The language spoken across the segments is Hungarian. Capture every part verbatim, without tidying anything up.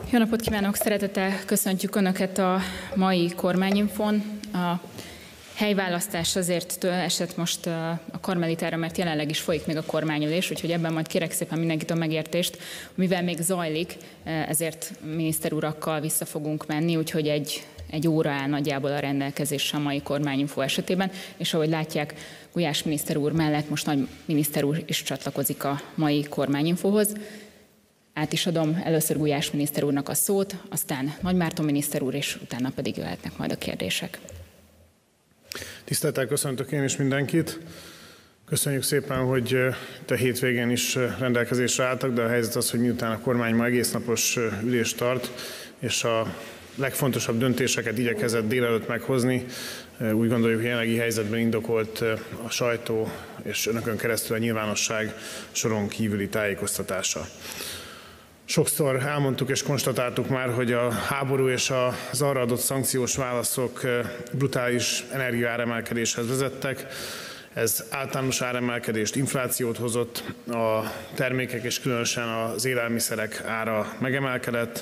Jó napot kívánok! Szeretettel köszöntjük Önöket a mai kormányinfón. A helyválasztás azért esett most a Karmelitára, mert jelenleg is folyik még a kormányülés, úgyhogy ebben majd kérek szépen mindenkit a megértést. Mivel még zajlik, ezért miniszter urakkal vissza fogunk menni, úgyhogy egy, egy óra áll nagyjából a rendelkezésre a mai kormányinfó esetében, és ahogy látják, Gulyás miniszter úr mellett most nagy miniszter úr is csatlakozik a mai kormányinfóhoz. Át is adom először Gulyás miniszter úrnak a szót, aztán Nagy Márton miniszter úr, és utána pedig jöhetnek majd a kérdések. Tisztelettel köszöntök én is mindenkit. Köszönjük szépen, hogy itt a hétvégén is rendelkezésre álltak, de a helyzet az, hogy miután a kormány ma egész napos ülést tart, és a legfontosabb döntéseket igyekezett délelőtt meghozni, úgy gondoljuk, hogy jelenlegi helyzetben indokolt a sajtó és önökön keresztül a nyilvánosság soron kívüli tájékoztatása. Sokszor elmondtuk és konstatáltuk már, hogy a háború és az arra adott szankciós válaszok brutális energiaáremelkedéshez vezettek. Ez általános áremelkedést, inflációt hozott, a termékek és különösen az élelmiszerek ára megemelkedett.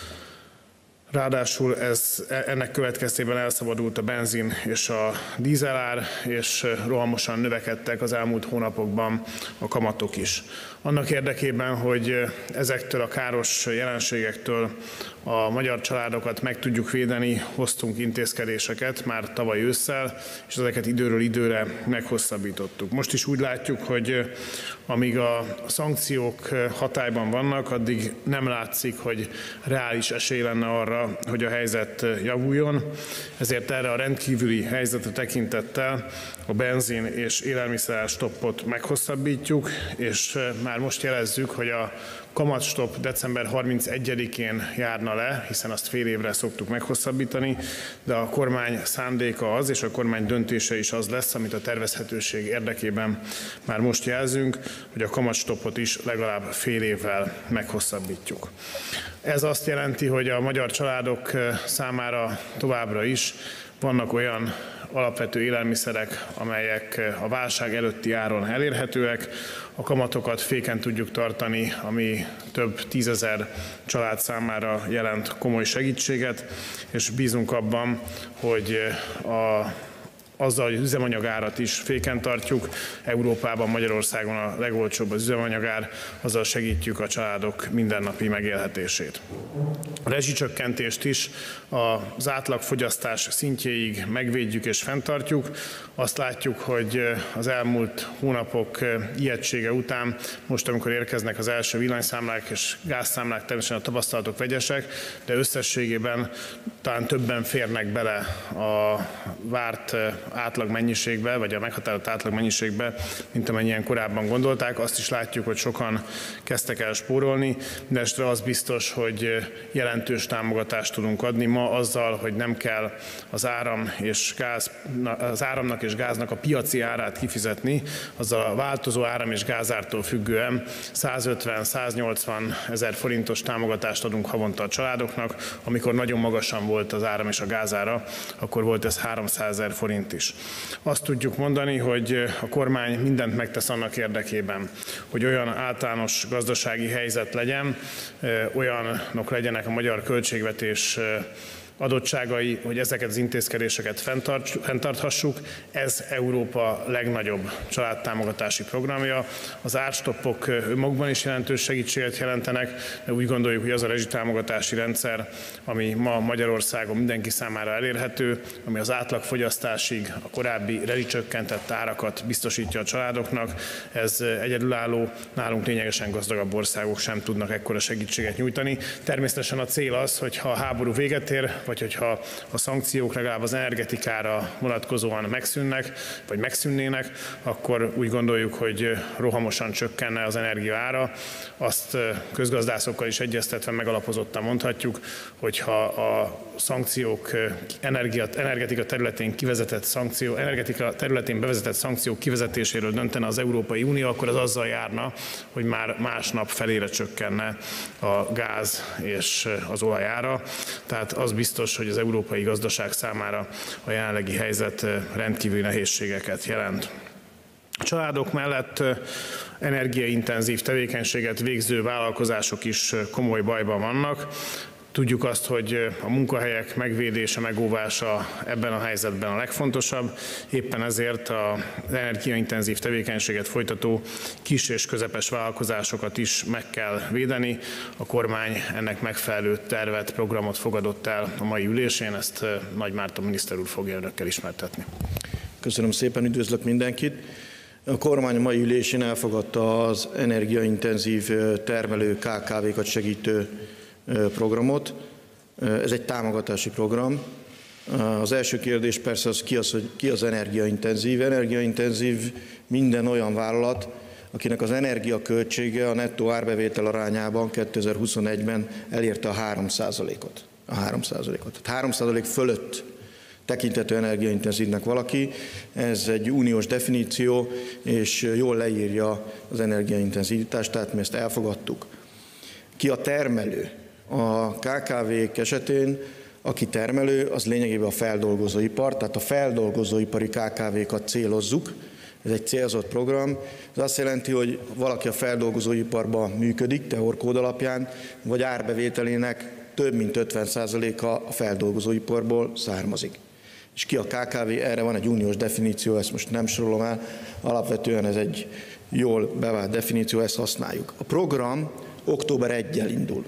Ráadásul ez, ennek következtében elszabadult a benzin és a dízelár, és rohamosan növekedtek az elmúlt hónapokban a kamatok is. Annak érdekében, hogy ezektől a káros jelenségektől a magyar családokat meg tudjuk védeni, hoztunk intézkedéseket már tavaly ősszel, és ezeket időről időre meghosszabbítottuk. Most is úgy látjuk, hogy amíg a szankciók hatályban vannak, addig nem látszik, hogy reális esély lenne arra, hogy a helyzet javuljon. Ezért erre a rendkívüli helyzetre tekintettel a benzin és élelmiszer stoppot meghosszabbítjuk, és már most jelezzük, hogy a kamatstopp december harmincegyedikén járna le, hiszen azt fél évre szoktuk meghosszabbítani, de a kormány szándéka az, és a kormány döntése is az lesz, amit a tervezhetőség érdekében már most jelzünk, hogy a kamatstoppot is legalább fél évvel meghosszabbítjuk. Ez azt jelenti, hogy a magyar családok számára továbbra is vannak olyan alapvető élelmiszerek, amelyek a válság előtti áron elérhetőek, a kamatokat féken tudjuk tartani, ami több tízezer család számára jelent komoly segítséget, és bízunk abban, hogy a azzal, hogy az üzemanyagárat is féken tartjuk, Európában, Magyarországon a legolcsóbb az üzemanyagár, azzal segítjük a családok mindennapi megélhetését. A rezsicsökkentést is az átlagfogyasztás szintjéig megvédjük és fenntartjuk. Azt látjuk, hogy az elmúlt hónapok ijegysége után, most amikor érkeznek az első villanyszámlák és gázszámlák, természetesen a tapasztalatok vegyesek, de összességében talán többen férnek bele a várt átlag mennyiségbe, vagy a meghatározott átlag mennyiségbe, mint amennyien korábban gondolták. Azt is látjuk, hogy sokan kezdtek el spórolni, de estre az biztos, hogy jelentős támogatást tudunk adni ma azzal, hogy nem kell az, áram és gáz, az áramnak és gáznak a piaci árát kifizetni, azzal a változó áram és gázártól függően százötven-száznyolcvan ezer forintos támogatást adunk havonta a családoknak. Amikor nagyon magasan volt az áram és a gázára, akkor volt ez háromszázezer forint is. Azt tudjuk mondani, hogy a kormány mindent megtesz annak érdekében, hogy olyan általános gazdasági helyzet legyen, olyanok legyenek a magyar költségvetés adottságai, hogy ezeket az intézkedéseket fenntart, fenntarthassuk. Ez Európa legnagyobb családtámogatási programja. Az árstoppok önmagukban is jelentős segítséget jelentenek, de úgy gondoljuk, hogy az a rezsitámogatási rendszer, ami ma Magyarországon mindenki számára elérhető, ami az átlagfogyasztásig a korábbi rezsicsökkentett árakat biztosítja a családoknak, ez egyedülálló, nálunk lényegesen gazdagabb országok sem tudnak ekkora segítséget nyújtani. Természetesen a cél az, hogy ha a háború véget ér, vagy hogyha a szankciók legalább az energetikára vonatkozóan megszűnnek, vagy megszűnnének, akkor úgy gondoljuk, hogy rohamosan csökkenne az energia ára. Azt közgazdászokkal is egyeztetve megalapozottan mondhatjuk, hogyha a szankciók, energia, energetika területén kivezetett szankció, energetika területén bevezetett szankciók kivezetéséről döntene az Európai Unió, akkor az azzal járna, hogy már másnap felére csökkenne a gáz és az olaj ára. Tehát az biztos, hogy az európai gazdaság számára a jelenlegi helyzet rendkívüli nehézségeket jelent. A családok mellett energiaintenzív tevékenységet végző vállalkozások is komoly bajban vannak. Tudjuk azt, hogy a munkahelyek megvédése, megóvása ebben a helyzetben a legfontosabb. Éppen ezért az energiaintenzív tevékenységet folytató kis és közepes vállalkozásokat is meg kell védeni. A kormány ennek megfelelő tervet, programot fogadott el a mai ülésén, ezt Nagy Márton miniszter úr fogja önökkel ismertetni. Köszönöm szépen, üdvözlök mindenkit! A kormány a mai ülésén elfogadta az energiaintenzív termelő ká ká vékat segítő programot. Ez egy támogatási program. Az első kérdés persze az ki az, hogy ki az energiaintenzív. Energiaintenzív minden olyan vállalat, akinek az energiaköltsége a nettó árbevétel arányában kétezer-huszonegyben elérte a három százalékot. A három százalékot. Tehát három százalék fölött tekintető energiaintenzívnek valaki. Ez egy uniós definíció, és jól leírja az energiaintenzivitást, tehát mi ezt elfogadtuk. Ki a termelő? A ká ká vék esetén, aki termelő, az lényegében a feldolgozóipar, tehát a feldolgozóipari ká ká vékat célozzuk. Ez egy célzott program. Ez azt jelenti, hogy valaki a feldolgozóiparban működik, teorkód alapján, vagy árbevételének több mint ötven százaléka a feldolgozóiparból származik. És ki a ká ká vé? Erre van egy uniós definíció, ezt most nem sorolom el, alapvetően ez egy jól bevált definíció, ezt használjuk. A program október elsejétől indul.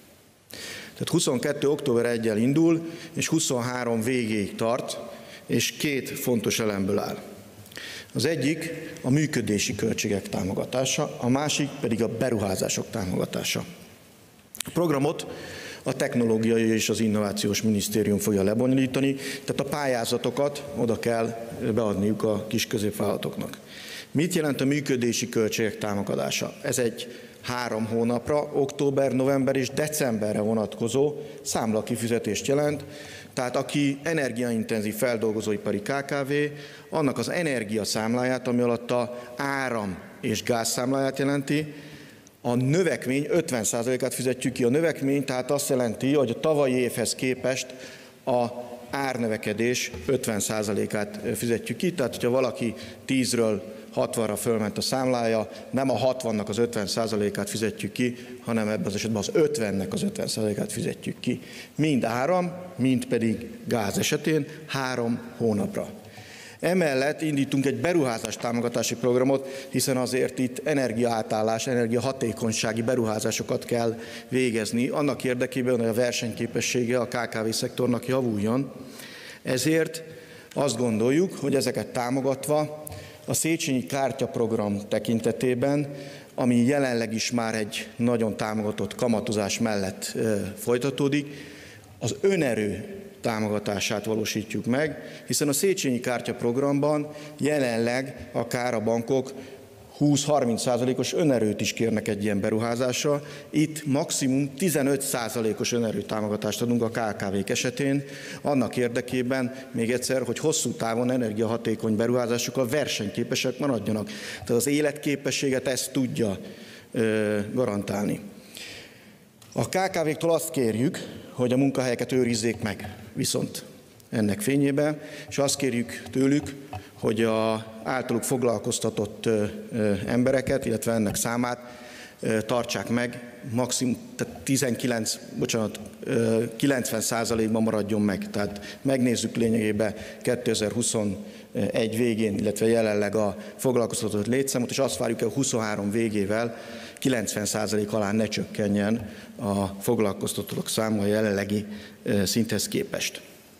Tehát huszonkettő október elsejétől indul, és huszonhárom végéig tart, és két fontos elemből áll. Az egyik a működési költségek támogatása, a másik pedig a beruházások támogatása. A programot a Technológiai és az Innovációs Minisztérium fogja lebonyolítani, tehát a pályázatokat oda kell beadniuk a kis középvállalatoknak. Mit jelent a működési költségek támogatása? Ez egy három hónapra, október, november és decemberre vonatkozó számlakifizetést jelent, tehát aki energiaintenzív feldolgozóipari ká ká vé, annak az energiaszámláját, ami alatt a áram és gázszámláját jelenti, a növekmény ötven százalékát fizetjük ki. A növekmény tehát azt jelenti, hogy a tavalyi évhez képest a árnövekedés ötven százalékát fizetjük ki, tehát hogyha valaki tízről hatvanra fölment a számlája, nem a hatvannak az ötven százalékát fizetjük ki, hanem ebben az esetben az ötvennek az ötven százalékát fizetjük ki. Mind áram, mind pedig gáz esetén három hónapra. Emellett indítunk egy beruházás támogatási programot, hiszen azért itt energiaátállás, energiahatékonysági beruházásokat kell végezni, annak érdekében, hogy a versenyképessége a ká ká vé szektornak javuljon. Ezért azt gondoljuk, hogy ezeket támogatva a Széchenyi Kártya-program tekintetében, ami jelenleg is már egy nagyon támogatott kamatozás mellett folytatódik, az önerő támogatását valósítjuk meg, hiszen a Széchenyi Kártya-programban jelenleg akár a bankok húsz-harminc százalékos önerőt is kérnek egy ilyen beruházásra. Itt maximum tizenöt százalékos önerő támogatást adunk a ká ká vék esetén, annak érdekében, még egyszer, hogy hosszú távon energiahatékony beruházásokkal versenyképesek maradjanak. Tehát az életképességet ezt tudja ö, garantálni. A ká ká véktől azt kérjük, hogy a munkahelyeket őrizzék meg, viszont ennek fényében, és azt kérjük tőlük, hogy a általuk foglalkoztatott embereket, illetve ennek számát tartsák meg, maximum, tehát tizenkilenc, bocsánat, kilencven százalékban maradjon meg. Tehát megnézzük lényegében kétezer-huszonegy végén, illetve jelenleg a foglalkoztatott létszámot, és azt várjuk el, hogy huszonhárom végével kilencven százalék alá ne csökkenjen a foglalkoztatók száma a jelenlegi szinthez képest.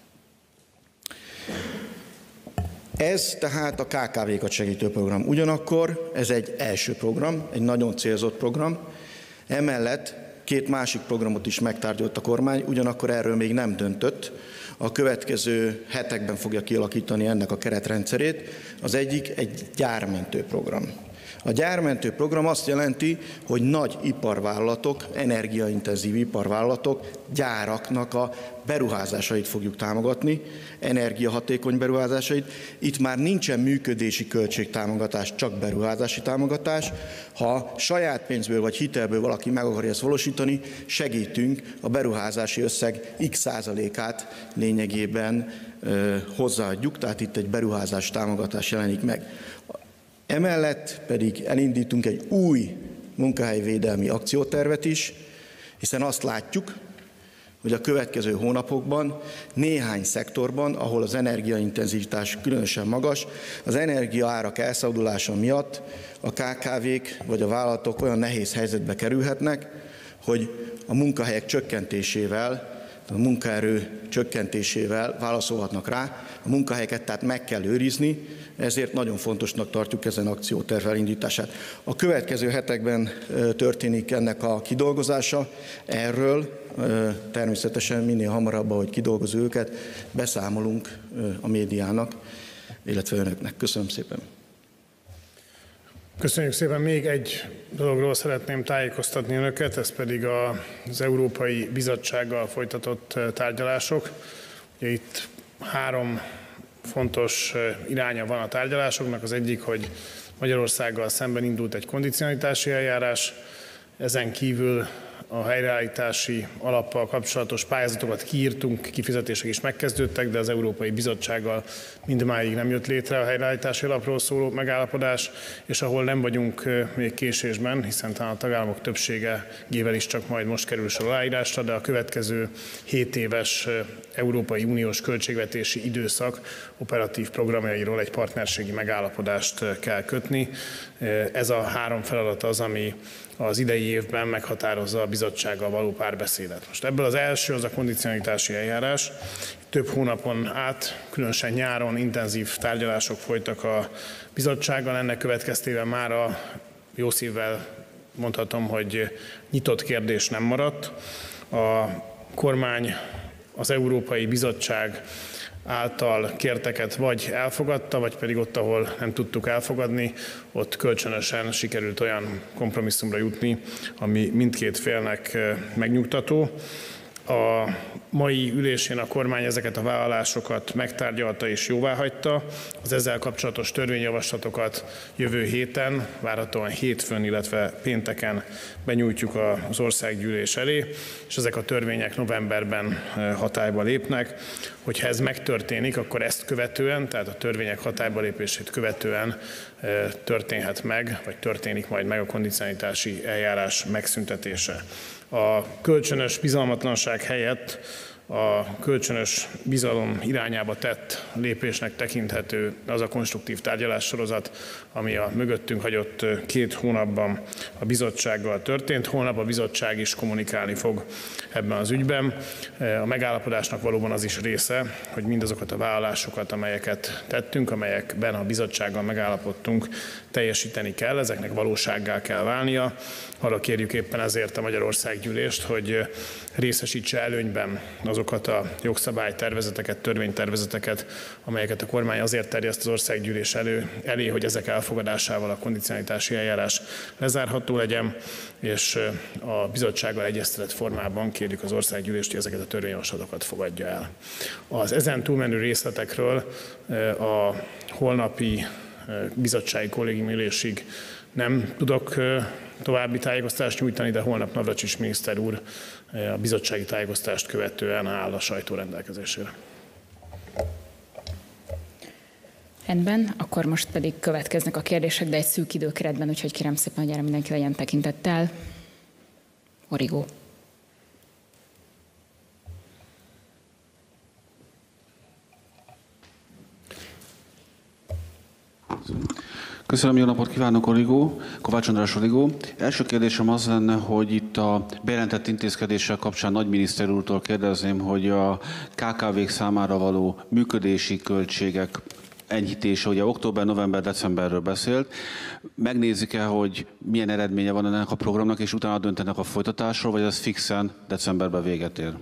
Ez tehát a ká ká vékat segítő program. Ugyanakkor ez egy első program, egy nagyon célzott program. Emellett két másik programot is megtárgyalt a kormány, ugyanakkor erről még nem döntött. A következő hetekben fogja kialakítani ennek a keretrendszerét. Az egyik egy gyármentő program. A gyármentő program azt jelenti, hogy nagy iparvállalatok, energiaintenzív iparvállalatok, gyáraknak a beruházásait fogjuk támogatni, energiahatékony beruházásait. Itt már nincsen működési költségtámogatás, csak beruházási támogatás. Ha saját pénzből vagy hitelből valaki meg akarja ezt valósítani, segítünk a beruházási összeg x százalékát lényegében ö, hozzáadjuk, tehát itt egy beruházás támogatás jelenik meg. Emellett pedig elindítunk egy új munkahelyvédelmi akciótervet is, hiszen azt látjuk, hogy a következő hónapokban néhány szektorban, ahol az energiaintenzitás különösen magas, az energiaárak elszabadulása miatt a ká ká vék vagy a vállalatok olyan nehéz helyzetbe kerülhetnek, hogy a munkahelyek csökkentésével, a munkaerő csökkentésével válaszolhatnak rá. A munkahelyeket tehát meg kell őrizni, ezért nagyon fontosnak tartjuk ezen akcióterv elindítását. A következő hetekben történik ennek a kidolgozása. Erről természetesen minél hamarabb, ahogy kidolgozó őket, beszámolunk a médiának, illetve önöknek. Köszönöm szépen. Köszönjük szépen. Még egy dologról szeretném tájékoztatni önöket, ez pedig az Európai Bizottsággal folytatott tárgyalások. Ugye itt három fontos iránya van a tárgyalásoknak. Az egyik, hogy Magyarországgal szemben indult egy kondicionalitási eljárás, ezen kívül a helyreállítási alappal kapcsolatos pályázatokat kiírtunk, kifizetések is megkezdődtek, de az Európai Bizottsággal mindmáig nem jött létre a helyreállítási alapról szóló megállapodás, és ahol nem vagyunk még késésben, hiszen talán a tagállamok többségével is csak majd most kerül sor aláírásra, de a következő hét éves Európai Uniós költségvetési időszak operatív programjairól egy partnerségi megállapodást kell kötni. Ez a három feladat az, ami az idei évben meghatározza a bizottsággal való párbeszédet. Most ebből az első az a kondicionalitási eljárás. Több hónapon át, különösen nyáron intenzív tárgyalások folytak a bizottsággal, ennek következtében már a jó szívvel mondhatom, hogy nyitott kérdés nem maradt. A kormány, az Európai Bizottság által kérteket vagy elfogadta, vagy pedig ott, ahol nem tudtuk elfogadni, ott kölcsönösen sikerült olyan kompromisszumra jutni, ami mindkét félnek megnyugtató. A mai ülésén a kormány ezeket a vállalásokat megtárgyalta és jóváhagyta. Az ezzel kapcsolatos törvényjavaslatokat jövő héten, várhatóan hétfőn, illetve pénteken benyújtjuk az országgyűlés elé, és ezek a törvények novemberben hatályba lépnek. Hogyha ez megtörténik, akkor ezt követően, tehát a törvények hatályba lépését követően történhet meg, vagy történik majd meg a kondicionalitási eljárás megszüntetése. A kölcsönös bizalmatlanság helyett a kölcsönös bizalom irányába tett lépésnek tekinthető az a konstruktív tárgyalássorozat, ami a mögöttünk hagyott két hónapban a bizottsággal történt. Holnap a bizottság is kommunikálni fog ebben az ügyben. A megállapodásnak valóban az is része, hogy mindazokat a vállalásokat, amelyeket tettünk, amelyekben a bizottsággal megállapodtunk, teljesíteni kell, ezeknek valósággá kell válnia. Arra kérjük éppen ezért a Magyarországgyűlést, hogy részesítse előnyben azokat a jogszabálytervezeteket, törvénytervezeteket, amelyeket a kormány azért terjeszt az országgyűlés elő, elé, hogy ezek elfogadásával a kondicionalitási eljárás lezárható legyen, és a bizottsággal egyeztetett formában kérjük az országgyűlést, hogy ezeket a törvényjavaslatokat fogadja el. Az ezen túlmenő részletekről a holnapi bizottsági kollégium ülésig nem tudok további tájékoztást nyújtani, de holnap Navracsics miniszter úr a bizottsági tájékoztást követően áll a sajtó rendelkezésére. Rendben, akkor most pedig következnek a kérdések, de egy szűk időkeretben, úgyhogy kérem szépen, hogy erre mindenki legyen tekintettel. Origó. Köszönöm, jó napot kívánok, Origó, Kovács András Origó. Első kérdésem az lenne, hogy itt a bejelentett intézkedéssel kapcsán nagyminiszter úrtól kérdezném, hogy a ká ká vék számára való működési költségek enyhítése, ugye október, november, decemberről beszélt. Megnézik-e, hogy milyen eredménye van ennek a programnak, és utána döntenek a folytatásról, vagy ez fixen decemberben véget ér?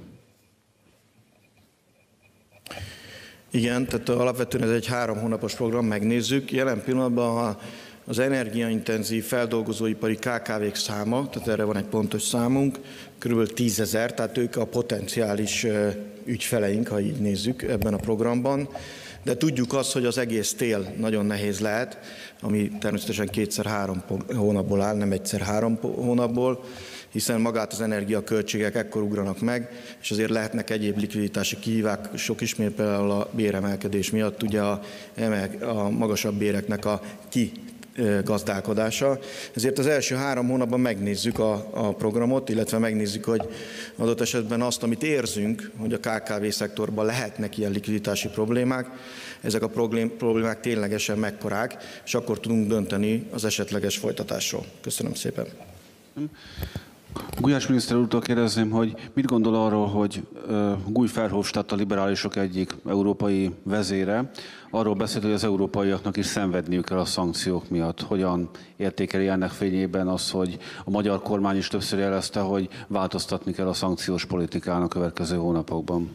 Igen, tehát alapvetően ez egy három hónapos program, megnézzük. Jelen pillanatban az energiaintenzív feldolgozóipari ká ká vék száma, tehát erre van egy pontos számunk, kb. tízezer, tehát ők a potenciális ügyfeleink, ha így nézzük ebben a programban. De tudjuk azt, hogy az egész tél nagyon nehéz lehet, ami természetesen kétszer-három hónapból áll, nem egyszer-három hónapból, hiszen magát az energiaköltségek ekkor ugranak meg, és azért lehetnek egyéb likviditási kihívások is, mint például a béremelkedés miatt ugye a, a magasabb béreknek a gazdálkodása. Ezért az első három hónapban megnézzük a, a programot, illetve megnézzük, hogy adott esetben azt, amit érzünk, hogy a ká ká vé szektorban lehetnek ilyen likviditási problémák, ezek a problémák ténylegesen mekkorák, és akkor tudunk dönteni az esetleges folytatásról. Köszönöm szépen. Gulyás miniszter úrtól kérdezném, hogy mit gondol arról, hogy Guy Verhofstadt, a liberálisok egyik európai vezére, arról beszélt, hogy az európaiaknak is szenvedniük kell a szankciók miatt. Hogyan értékeli ennek fényében az, hogy a magyar kormány is többször jelezte, hogy változtatni kell a szankciós politikán a következő hónapokban?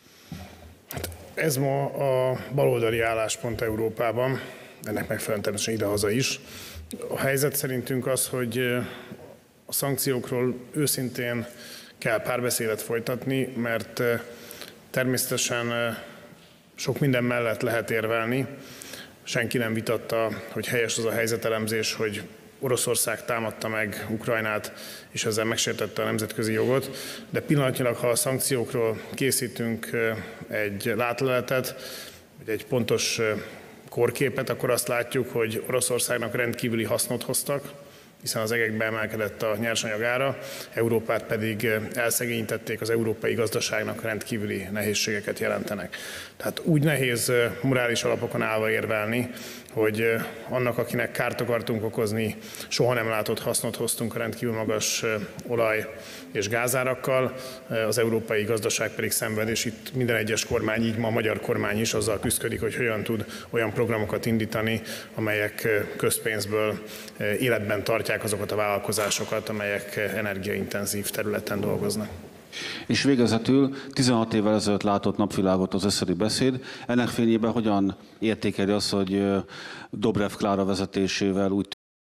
Ez ma a baloldali álláspont Európában, ennek megfelelően természetesen idehaza is. A helyzet szerintünk az, hogy a szankciókról őszintén kell párbeszédet folytatni, mert természetesen sok minden mellett lehet érvelni. Senki nem vitatta, hogy helyes az a helyzetelemzés, hogy Oroszország támadta meg Ukrajnát, és ezzel megsértette a nemzetközi jogot, de pillanatnyilag, ha a szankciókról készítünk egy látleletet, vagy egy pontos korképet, akkor azt látjuk, hogy Oroszországnak rendkívüli hasznot hoztak, hiszen az egekbe emelkedett a nyersanyag ára, Európát pedig elszegényítették, az európai gazdaságnak rendkívüli nehézségeket jelentenek. Tehát úgy nehéz morális alapokon állva érvelni, hogy annak, akinek kárt akartunk okozni, soha nem látott hasznot hoztunk a rendkívül magas olaj és gázárakkal, az európai gazdaság pedig szenved, és itt minden egyes kormány, így ma a magyar kormány is azzal küszködik, hogy hogyan tud olyan programokat indítani, amelyek közpénzből életben tartják azokat a vállalkozásokat, amelyek energiaintenzív területen dolgoznak. És végezetül tizenhat évvel ezelőtt látott napvilágot az összödi beszéd. Ennek fényében hogyan értékeli azt, hogy Dobrev Klára vezetésével úgy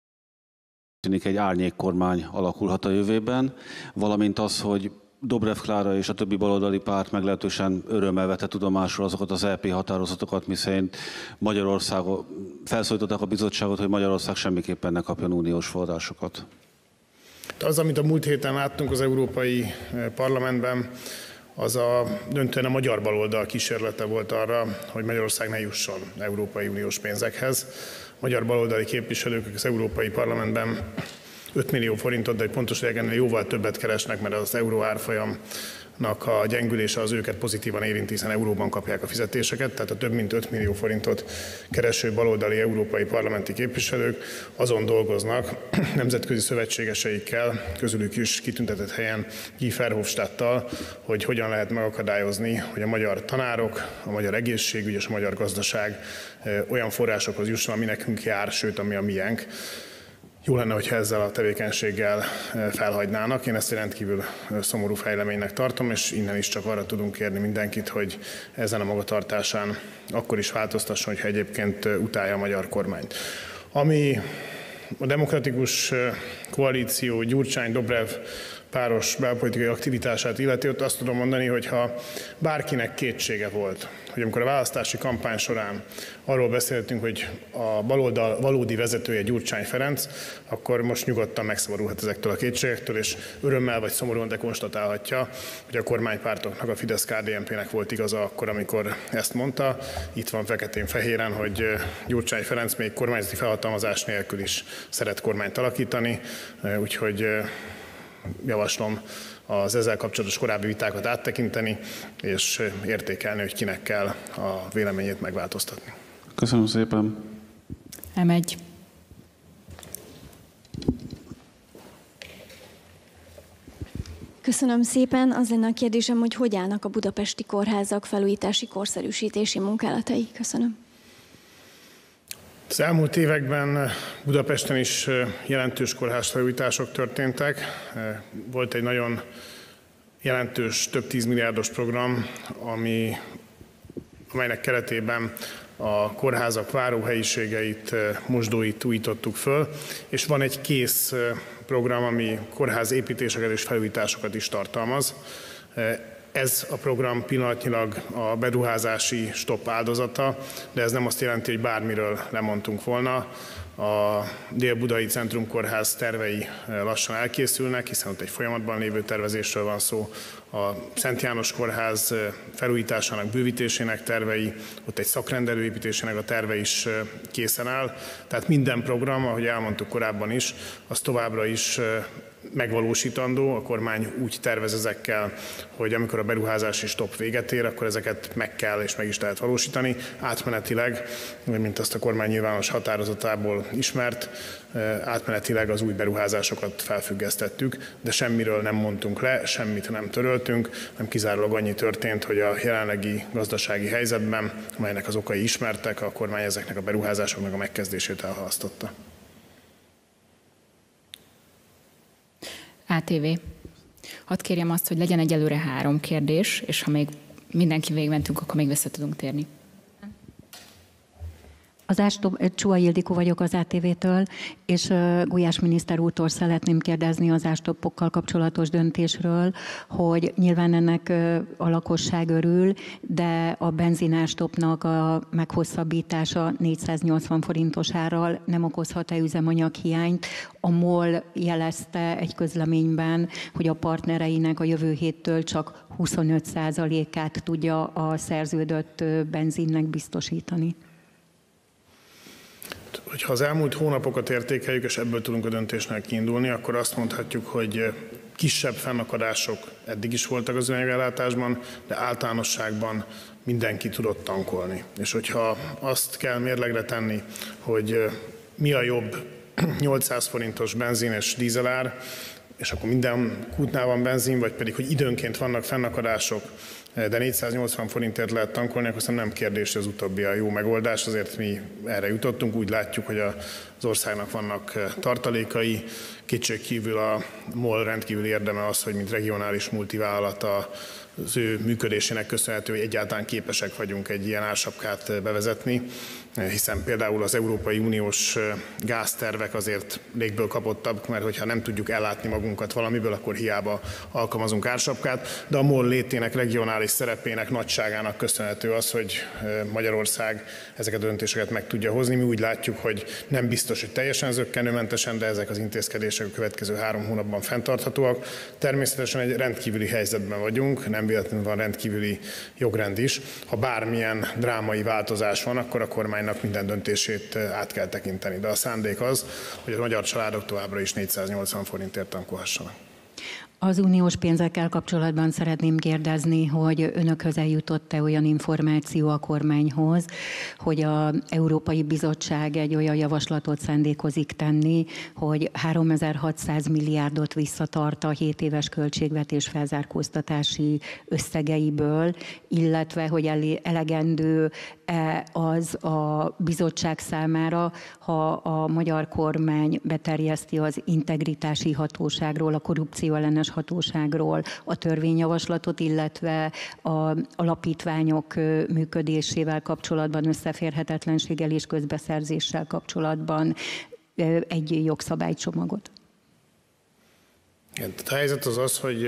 tűnik egy árnyékkormány alakulhat a jövőben, valamint az, hogy Dobrev Klára és a többi baloldali párt meglehetősen örömmel vette tudomásul azokat az é pé határozatokat, miszerint Magyarország felszólították a bizottságot, hogy Magyarország semmiképpen ne kapjon uniós forrásokat. Az, amit a múlt héten láttunk az Európai Parlamentben, az a döntően a magyar baloldal kísérlete volt arra, hogy Magyarország ne jusson Európai Uniós pénzekhez. Magyar baloldali képviselők az Európai Parlamentben öt millió forintot, de egy pontos ennél jóval többet keresnek, mert az euró árfolyamnak a gyengülése az őket pozitívan érinti, hiszen euróban kapják a fizetéseket, tehát a több mint öt millió forintot kereső baloldali európai parlamenti képviselők azon dolgoznak nemzetközi szövetségeseikkel, közülük is kitüntetett helyen Guy Verhofstadttal, hogy hogyan lehet megakadályozni, hogy a magyar tanárok, a magyar egészségügy és a magyar gazdaság olyan forrásokhoz jusson, ami nekünk jár, sőt, ami a miénk. Jó lenne, hogyha ezzel a tevékenységgel felhagynának. Én ezt egy rendkívül szomorú fejleménynek tartom, és innen is csak arra tudunk kérni mindenkit, hogy ezen a magatartásán akkor is változtasson, hogyha egyébként utálja a magyar kormányt. Ami a demokratikus koalíció Gyurcsány-Dobrev páros belpolitikai aktivitását illeti, ott azt tudom mondani, hogy ha bárkinek kétsége volt, hogy amikor a választási kampány során arról beszéltünk, hogy a baloldal valódi vezetője Gyurcsány Ferenc, akkor most nyugodtan megszabadulhat ezektől a kétségektől, és örömmel vagy szomorúan, de konstatálhatja, hogy a kormánypártoknak, a Fidesz-ká dé en pé-nek volt igaza akkor, amikor ezt mondta. Itt van feketén-fehéren, hogy Gyurcsány Ferenc még kormányzati felhatalmazás nélkül is szeret kormányt alakítani, úgyhogy javaslom az ezzel kapcsolatos korábbi vitákat áttekinteni, és értékelni, hogy kinek kell a véleményét megváltoztatni. Köszönöm szépen. Elmegy. Köszönöm szépen. Az lenne a kérdésem, hogy hogy állnak a budapesti kórházak felújítási, korszerűsítési munkálatai. Köszönöm. Az elmúlt években Budapesten is jelentős kórházfelújítások történtek. Volt egy nagyon jelentős, több tízmilliárdos program, ami, amelynek keretében a kórházak váróhelyiségeit, mosdóit újítottuk föl, és van egy kész program, ami kórház építéseket és felújításokat is tartalmaz. Ez a program pillanatnyilag a beruházási stopp áldozata, de ez nem azt jelenti, hogy bármiről lemondtunk volna. A Dél-Budai Centrumkórház tervei lassan elkészülnek, hiszen ott egy folyamatban lévő tervezésről van szó. A Szent János Kórház felújításának, bővítésének tervei, ott egy szakrendelő építésének a terve is készen áll. Tehát minden program, ahogy elmondtuk korábban is, az továbbra is megvalósítandó. A kormány úgy tervez ezekkel, hogy amikor a beruházási stopp véget ér, akkor ezeket meg kell és meg is lehet valósítani. Átmenetileg, mint azt a kormány nyilvános határozatából ismert, átmenetileg az új beruházásokat felfüggesztettük, de semmiről nem mondtunk le, semmit nem töröltünk, nem kizárólag annyi történt, hogy a jelenlegi gazdasági helyzetben, amelynek az okai ismertek, a kormány ezeknek a beruházásoknak a megkezdését elhalasztotta. á té vé. Hadd kérjem azt, hogy legyen egyelőre három kérdés, és ha még mindenki végigmentünk, akkor még vissza tudunk térni. Az Ástop, Csua Ildikó vagyok az á té vé-től, és Gulyás miniszter úrtól szeretném kérdezni az ástoppokkal kapcsolatos döntésről, hogy nyilván ennek a lakosság örül, de a benzinástopnak a meghosszabbítása négyszáznyolcvan forintos árral nem okozhat-e üzemanyaghiányt? A MOL jelezte egy közleményben, hogy a partnereinek a jövő héttől csak huszonöt százalékát tudja a szerződött benzinnek biztosítani. Hogyha az elmúlt hónapokat értékeljük, és ebből tudunk a döntésnél kiindulni, akkor azt mondhatjuk, hogy kisebb fennakadások eddig is voltak az üzemanyagellátásban, de általánosságban mindenki tudott tankolni. És hogyha azt kell mérlegre tenni, hogy mi a jobb nyolcszáz forintos benzin és dízelár, és akkor minden kútnál van benzin, vagy pedig, hogy időnként vannak fennakadások, de négyszáznyolcvan forintért lehet tankolni, akkor nem kérdés, hogy az utóbbi a jó megoldás, azért mi erre jutottunk, úgy látjuk, hogy az országnak vannak tartalékai, kétség kívül a MOL rendkívüli érdeme az, hogy mint regionális multivállalat az ő működésének köszönhető, hogy egyáltalán képesek vagyunk egy ilyen ársapkát bevezetni, hiszen például az Európai Uniós gáztervek azért légből kapottabb, mert hogyha nem tudjuk ellátni magunkat valamiből, akkor hiába alkalmazunk ársapkát, de a MOL létének, regionális szerepének, nagyságának köszönhető az, hogy Magyarország ezeket a döntéseket meg tudja hozni. Mi úgy látjuk, hogy nem biztos, hogy teljesen zökkenőmentesen, de ezek az intézkedések a következő három hónapban fenntarthatóak. Természetesen egy rendkívüli helyzetben vagyunk, nem véletlenül van rendkívüli jogrend is. Ha bármilyen drámai változás van, akkor a kormány minden döntését át kell tekinteni. De a szándék az, hogy a magyar családok továbbra is négyszáznyolcvan forintért tankolhassanak. Az uniós pénzekkel kapcsolatban szeretném kérdezni, hogy önökhöz eljutott-e olyan információ a kormányhoz, hogy az Európai Bizottság egy olyan javaslatot szándékozik tenni, hogy háromezer-hatszáz milliárdot visszatart a hét éves költségvetés felzárkóztatási összegeiből, illetve hogy elegendő az a bizottság számára, ha a magyar kormány beterjeszti az integritási hatóságról, a korrupció ellenes hatóságról a törvényjavaslatot, illetve az alapítványok működésével kapcsolatban, összeférhetetlenséggel és közbeszerzéssel kapcsolatban egy jogszabálycsomagot. A helyzet az az, hogy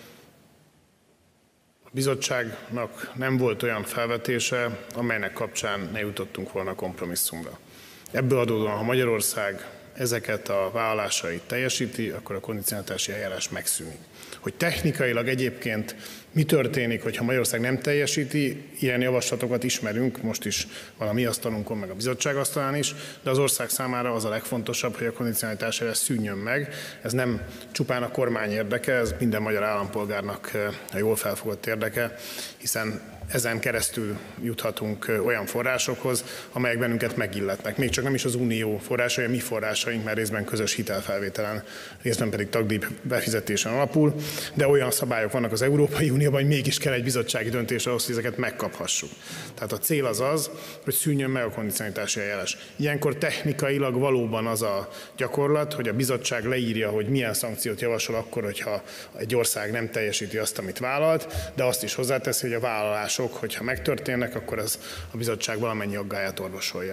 a bizottságnak nem volt olyan felvetése, amelynek kapcsán ne jutottunk volna kompromisszumra. Ebből adódóan, ha Magyarország ezeket a vállalásait teljesíti, akkor a kondicionalitási eljárás megszűnik. Hogy technikailag egyébként mi történik, hogyha Magyarország nem teljesíti, ilyen javaslatokat ismerünk, most is van a mi asztalunkon, meg a bizottság asztalán is, de az ország számára az a legfontosabb, hogy a kondicionalitási eljárás szűnjön meg. Ez nem csupán a kormány érdeke, ez minden magyar állampolgárnak a jól felfogott érdeke, hiszen ezen keresztül juthatunk olyan forrásokhoz, amelyek bennünket megilletnek. Még csak nem is az unió forrásai, a mi forrásaink, mert részben közös hitelfelvételen, részben pedig tagdíj befizetésen alapul, de olyan szabályok vannak az Európai Unióban, hogy mégis kell egy bizottsági döntés ahhoz, hogy ezeket megkaphassuk. Tehát a cél az az, hogy szűnjön meg a kondicionalitási eljárás. Ilyenkor technikailag valóban az a gyakorlat, hogy a bizottság leírja, hogy milyen szankciót javasol akkor, hogyha egy ország nem teljesíti azt, amit vállalt, de azt is hozzáteszi, hogy a vállalás, hogyha megtörténnek, akkor az a bizottság valamennyi aggályát orvosolja.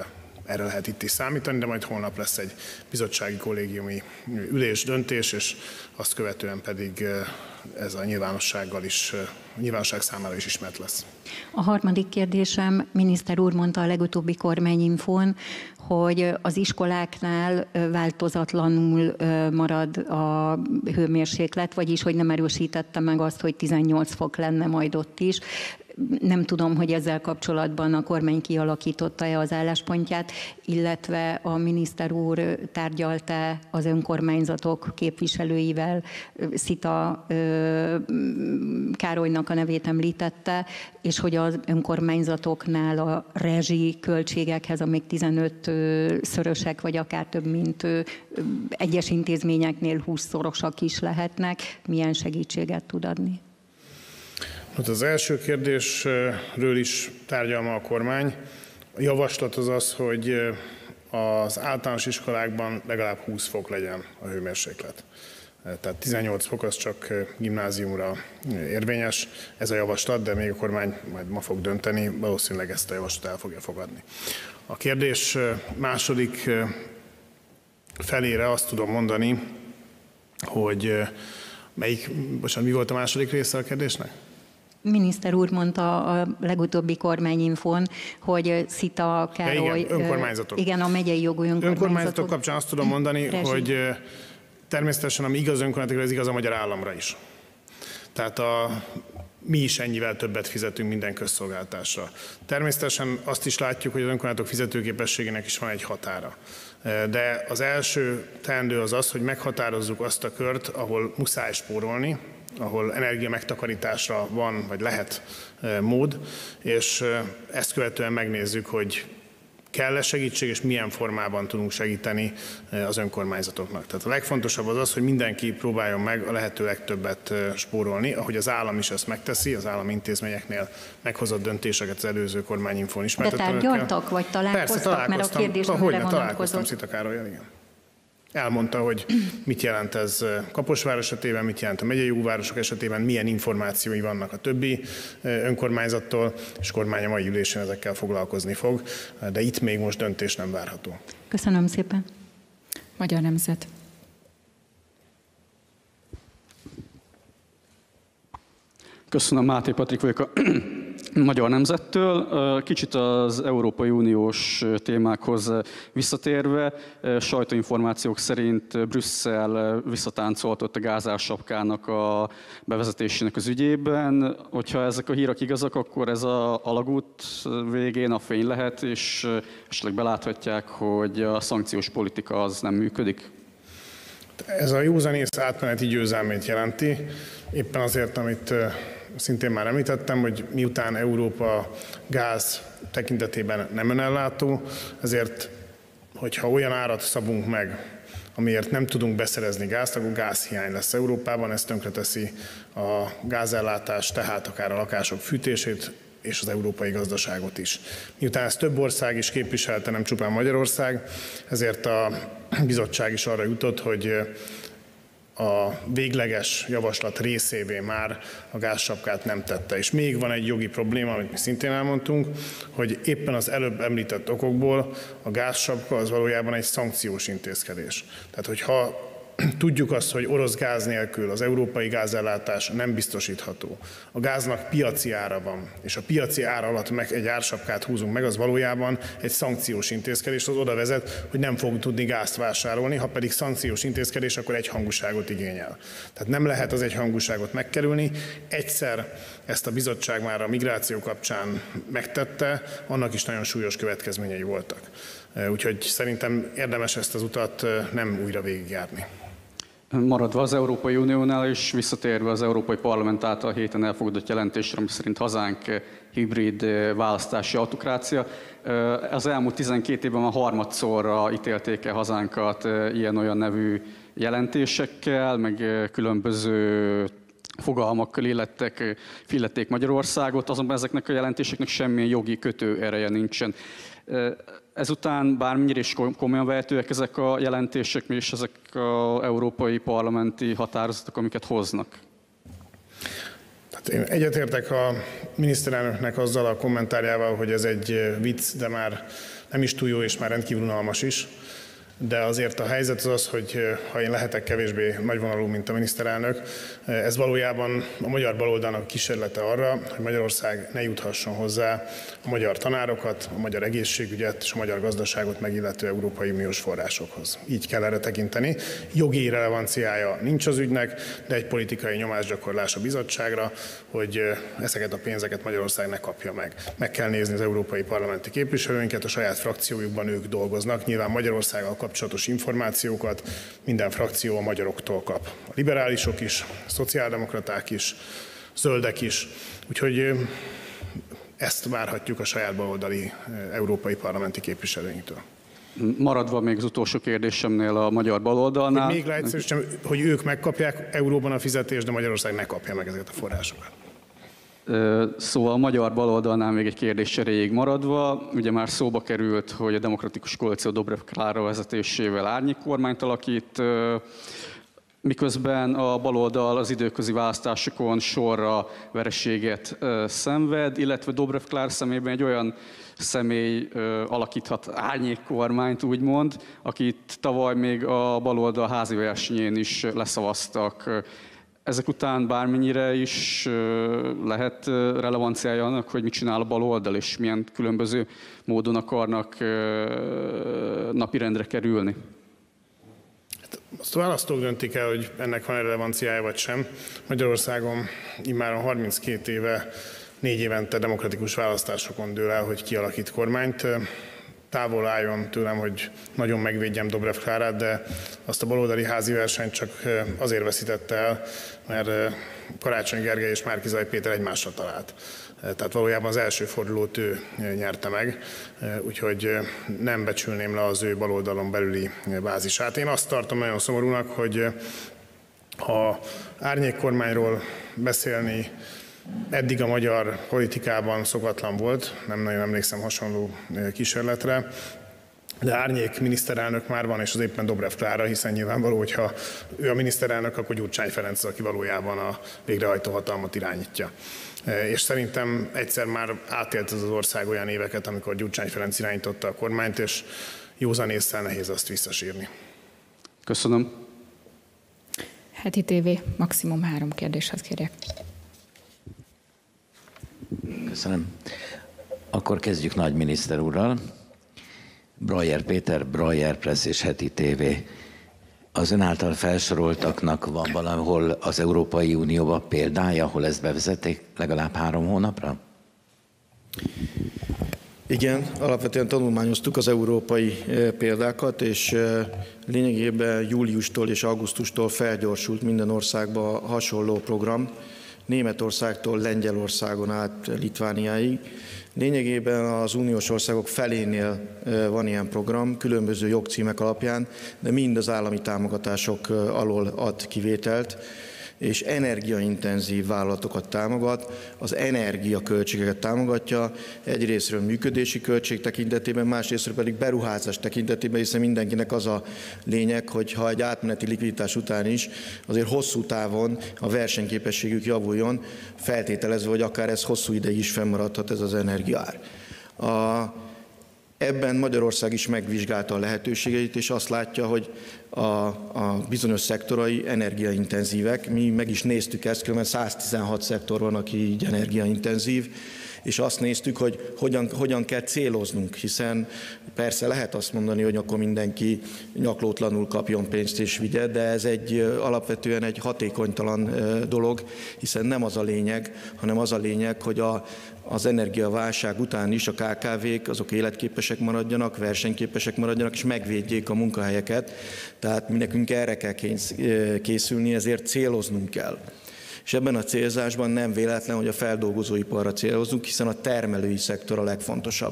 erre lehet itt is számítani, de majd holnap lesz egy bizottsági kollégiumi ülés, döntés, és azt követően pedig ez a nyilvánossággal is, a nyilvánosság számára is ismert lesz. A harmadik kérdésem, miniszter úr mondta a legutóbbi kormányinfón, hogy az iskoláknál változatlanul marad a hőmérséklet, vagyis hogy nem erősítette meg azt, hogy tizennyolc fok lenne majd ott is. Nem tudom, hogy ezzel kapcsolatban a kormány kialakította-e az álláspontját, illetve a miniszter úr tárgyalt-e az önkormányzatok képviselőivel, Szita Károlynak a nevét említette, és hogy az önkormányzatoknál a rezsi költségekhez, amik tizenöt-szörösek, vagy akár több, mint egyes intézményeknél húszszorosak is lehetnek, milyen segítséget tud adni? Az első kérdésről is tárgyal ma a kormány. A javaslat az az, hogy az általános iskolákban legalább húsz fok legyen a hőmérséklet. Tehát tizennyolc fok az csak gimnáziumra érvényes. Ez a javaslat, de még a kormány majd ma fog dönteni, valószínűleg ezt a javaslatot el fogja fogadni. A kérdés második felére azt tudom mondani, hogy melyik, bocsánat, mi volt a második része a kérdésnek? Miniszter úr mondta a legutóbbi kormányinfón, hogy Szita Károly... Ja, igen, önkormányzatok. Igen, a megyei jogú önkormányzatok. Önkormányzatok kapcsán azt tudom mondani, rezsi. Hogy természetesen ami igaz önkormányzatokra, ez igaz a magyar államra is. Tehát a, mi is ennyivel többet fizetünk minden közszolgáltásra. Természetesen azt is látjuk, hogy az önkormányzatok fizetőképességének is van egy határa. De az első teendő az az, hogy meghatározzuk azt a kört, ahol muszáj spórolni, ahol energia megtakarításra van, vagy lehet mód, és ezt követően megnézzük, hogy kell-e segítség, és milyen formában tudunk segíteni az önkormányzatoknak. Tehát a legfontosabb az az, hogy mindenki próbáljon meg a lehető legtöbbet spórolni, ahogy az állam is ezt megteszi, az állami intézményeknél meghozott döntéseket az előző kormányinfón ismertettem. De tárgyaltak, vagy találkoztak? Persze, mert a kérdésem erre vonatkozott. Szita Károlyal, igen. Elmondta, hogy mit jelent ez Kaposvár esetében, mit jelent a megyei jogvárosok esetében, milyen információi vannak a többi önkormányzattól, és kormány a mai ülésén ezekkel foglalkozni fog, de itt még most döntés nem várható. Köszönöm szépen. Magyar Nemzet. Köszönöm, Máté Patrik vagyok a Magyar Nemzettől. Kicsit az Európai Uniós témákhoz visszatérve, sajtóinformációk szerint Brüsszel visszatáncoltott a gázársapkának a bevezetésének az ügyében. Hogyha ezek a hírek igazak, akkor ez a alagút végén a fény lehet, és esetleg beláthatják, hogy a szankciós politika az nem működik. Ez a józanész átmeneti győzelmét jelenti, éppen azért, amit szintén már említettem, hogy miután Európa gáz tekintetében nem önellátó, ezért, hogyha olyan árat szabunk meg, amiért nem tudunk beszerezni gázt, akkor gázhiány lesz Európában, ez tönkreteszi a gázellátást, tehát akár a lakások fűtését, és az európai gazdaságot is. Miután ezt több ország is képviselte, nem csupán Magyarország, ezért a bizottság is arra jutott, hogy a végleges javaslat részévé már a gázsapkát nem tette. És még van egy jogi probléma, amit mi szintén elmondtunk, hogy éppen az előbb említett okokból a gázsapka az valójában egy szankciós intézkedés. Tehát, hogyha tudjuk azt, hogy orosz gáz nélkül az európai gázellátás nem biztosítható. A gáznak piaci ára van, és a piaci ára alatt meg egy ársapkát húzunk meg, az valójában egy szankciós intézkedés, az oda vezet, hogy nem fogunk tudni gázt vásárolni, ha pedig szankciós intézkedés, akkor egyhangúságot igényel. Tehát nem lehet az egyhangúságot megkerülni. Egyszer ezt a bizottság már a migráció kapcsán megtette, annak is nagyon súlyos következményei voltak. Úgyhogy szerintem érdemes ezt az utat nem újra végigjárni. Maradva az Európai Uniónál és visszatérve az Európai Parlament által héten elfogadott jelentésre, ami szerint hazánk hibrid választási autokrácia. Az elmúlt tizenkét évben a harmadszorra ítélték el hazánkat ilyen-olyan nevű jelentésekkel, meg különböző fogalmakkal illettek, illették Magyarországot, azonban ezeknek a jelentéseknek semmilyen jogi kötőereje nincsen. Ezután bármennyire is komolyan vehetőek ezek a jelentések, és ezek az európai parlamenti határozatok, amiket hoznak? Hát én egyetértek a miniszterelnöknek azzal a kommentárjával, hogy ez egy vicc, de már nem is túl jó, és már rendkívül unalmas is. De azért a helyzet az az, hogy ha én lehetek kevésbé nagyvonalú, mint a miniszterelnök, ez valójában a magyar baloldalnak kísérlete arra, hogy Magyarország ne juthasson hozzá a magyar tanárokat, a magyar egészségügyet és a magyar gazdaságot megillető Európai Uniós forrásokhoz. Így kell erre tekinteni. Jogi relevanciája nincs az ügynek, de egy politikai nyomásgyakorlás a bizottságra, hogy ezeket a pénzeket Magyarország ne kapja meg. Meg kell nézni az európai parlamenti képviselőinket, a saját frakciójukban ők dolgoznak. Nyilván Magyarországgal kapcsolatos információkat minden frakció a magyaroktól kap. A liberálisok is, a szociáldemokraták is, zöldek is. Úgyhogy ezt várhatjuk a saját baloldali európai parlamenti képviselőinktől. Maradva még az utolsó kérdésemnél a magyar baloldalnál. Még leegyszerűsítem, hogy ők megkapják euróban a fizetést, de Magyarország ne kapja meg ezeket a forrásokat. Szóval a magyar baloldalnál még egy kérdés erejéig maradva, ugye már szóba került, hogy a Demokratikus Koalíció Dobrev Klára vezetésével árnyékkormányt alakít, miközben a baloldal az időközi választásokon sorra vereséget szenved, illetve Dobrev Klára szemében egy olyan személy alakíthat árnyékkormányt, úgymond, akit tavaly még a baloldal házi versenyén is leszavaztak. Ezek után bármennyire is lehet relevanciája annak, hogy mit csinál a baloldal, és milyen különböző módon akarnak napirendre kerülni? Hát azt a választók döntik el, hogy ennek van relevanciája vagy sem. Magyarországon immáron harminckét éve, négy évente demokratikus választásokon dől el, hogy ki alakít kormányt. Távol álljon tőlem, hogy nagyon megvédjem Dobrev Klárát, de azt a baloldali házi versenyt csak azért veszítette el, mert Karácsony Gergely és Márki-Zay Péter egymásra talált. Tehát valójában az első fordulót ő nyerte meg, úgyhogy nem becsülném le az ő baloldalon belüli bázisát. Én azt tartom nagyon szomorúnak, hogy ha árnyékkormányról beszélni eddig a magyar politikában szokatlan volt, nem nagyon emlékszem hasonló kísérletre, de árnyék miniszterelnök már van, és az éppen Dobrev Klára, hiszen nyilvánvaló, hogyha ő a miniszterelnök, akkor Gyurcsány Ferenc, aki valójában a végrehajtó hatalmat irányítja. És szerintem egyszer már átélt ez az ország olyan éveket, amikor Gyurcsány Ferenc irányította a kormányt, és józan ésszel nehéz azt visszasírni. Köszönöm. Heti té vé, maximum három kérdéshez kérjek. Köszönöm. Akkor kezdjük nagy miniszter úrral. Brajer Péter, Brajer Press és Heti té vé. Az ön által felsoroltaknak van valahol az Európai Unióban példája, ahol ezt bevezették legalább három hónapra? Igen, alapvetően tanulmányoztuk az európai példákat, és lényegében júliustól és augusztustól felgyorsult minden országban hasonló program, Németországtól Lengyelországon át Litvániáig. Lényegében az uniós országok felénél van ilyen program, különböző jogcímek alapján, de mind az állami támogatások alól ad kivételt, és energiaintenzív vállalatokat támogat, az energiaköltségeket támogatja, egyrésztről működési költség tekintetében, másrésztről pedig beruházás tekintetében, hiszen mindenkinek az a lényeg, hogy ha egy átmeneti likviditás után is azért hosszú távon a versenyképességük javuljon, feltételezve, hogy akár ez hosszú ideig is fennmaradhat ez az energiaár. A Ebben Magyarország is megvizsgálta a lehetőségeit, és azt látja, hogy a, a bizonyos szektorai energiaintenzívek. Mi meg is néztük ezt, kb. száztizenhat szektor van, aki így energiaintenzív, és azt néztük, hogy hogyan, hogyan kell céloznunk, hiszen persze lehet azt mondani, hogy akkor mindenki nyaklótlanul kapjon pénzt és vigye, de ez egy alapvetően egy hatékonytalan dolog, hiszen nem az a lényeg, hanem az a lényeg, hogy a az energiaválság után is a ká ká vék azok életképesek maradjanak, versenyképesek maradjanak, és megvédjék a munkahelyeket. Tehát mi nekünk erre kell készülni, ezért céloznunk kell. És ebben a célzásban nem véletlen, hogy a feldolgozóiparra célozunk, hiszen a termelői szektor a legfontosabb.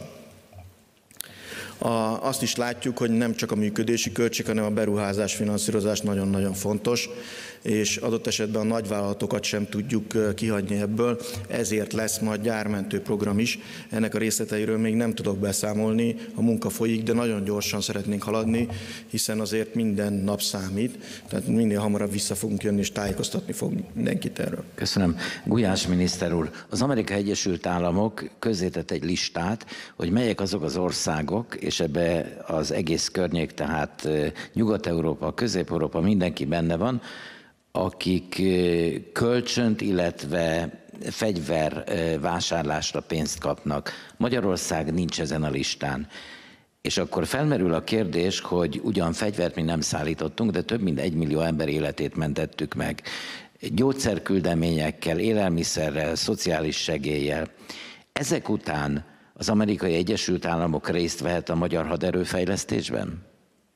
A, azt is látjuk, hogy nem csak a működési költség, hanem a beruházás finanszírozás nagyon-nagyon fontos, és adott esetben a nagyvállalatokat sem tudjuk kihagyni ebből, ezért lesz majd gyármentő program is. Ennek a részleteiről még nem tudok beszámolni, a munka folyik, de nagyon gyorsan szeretnénk haladni, hiszen azért minden nap számít, tehát minél hamarabb vissza fogunk jönni, és tájékoztatni fogunk mindenkit erről. Köszönöm. Gulyás miniszter úr, az Amerikai Egyesült Államok közzétett egy listát, hogy melyek azok az országok, és és ebbe az egész környék, tehát Nyugat-Európa, Közép-Európa, mindenki benne van, akik kölcsönt, illetve fegyvervásárlásra pénzt kapnak. Magyarország nincs ezen a listán. És akkor felmerül a kérdés, hogy ugyan fegyvert mi nem szállítottunk, de több mint egy millió ember életét mentettük meg. Gyógyszerküldeményekkel, élelmiszerrel, szociális segéllyel. Ezek után az Amerikai Egyesült Államok részt vehet a magyar haderőfejlesztésben?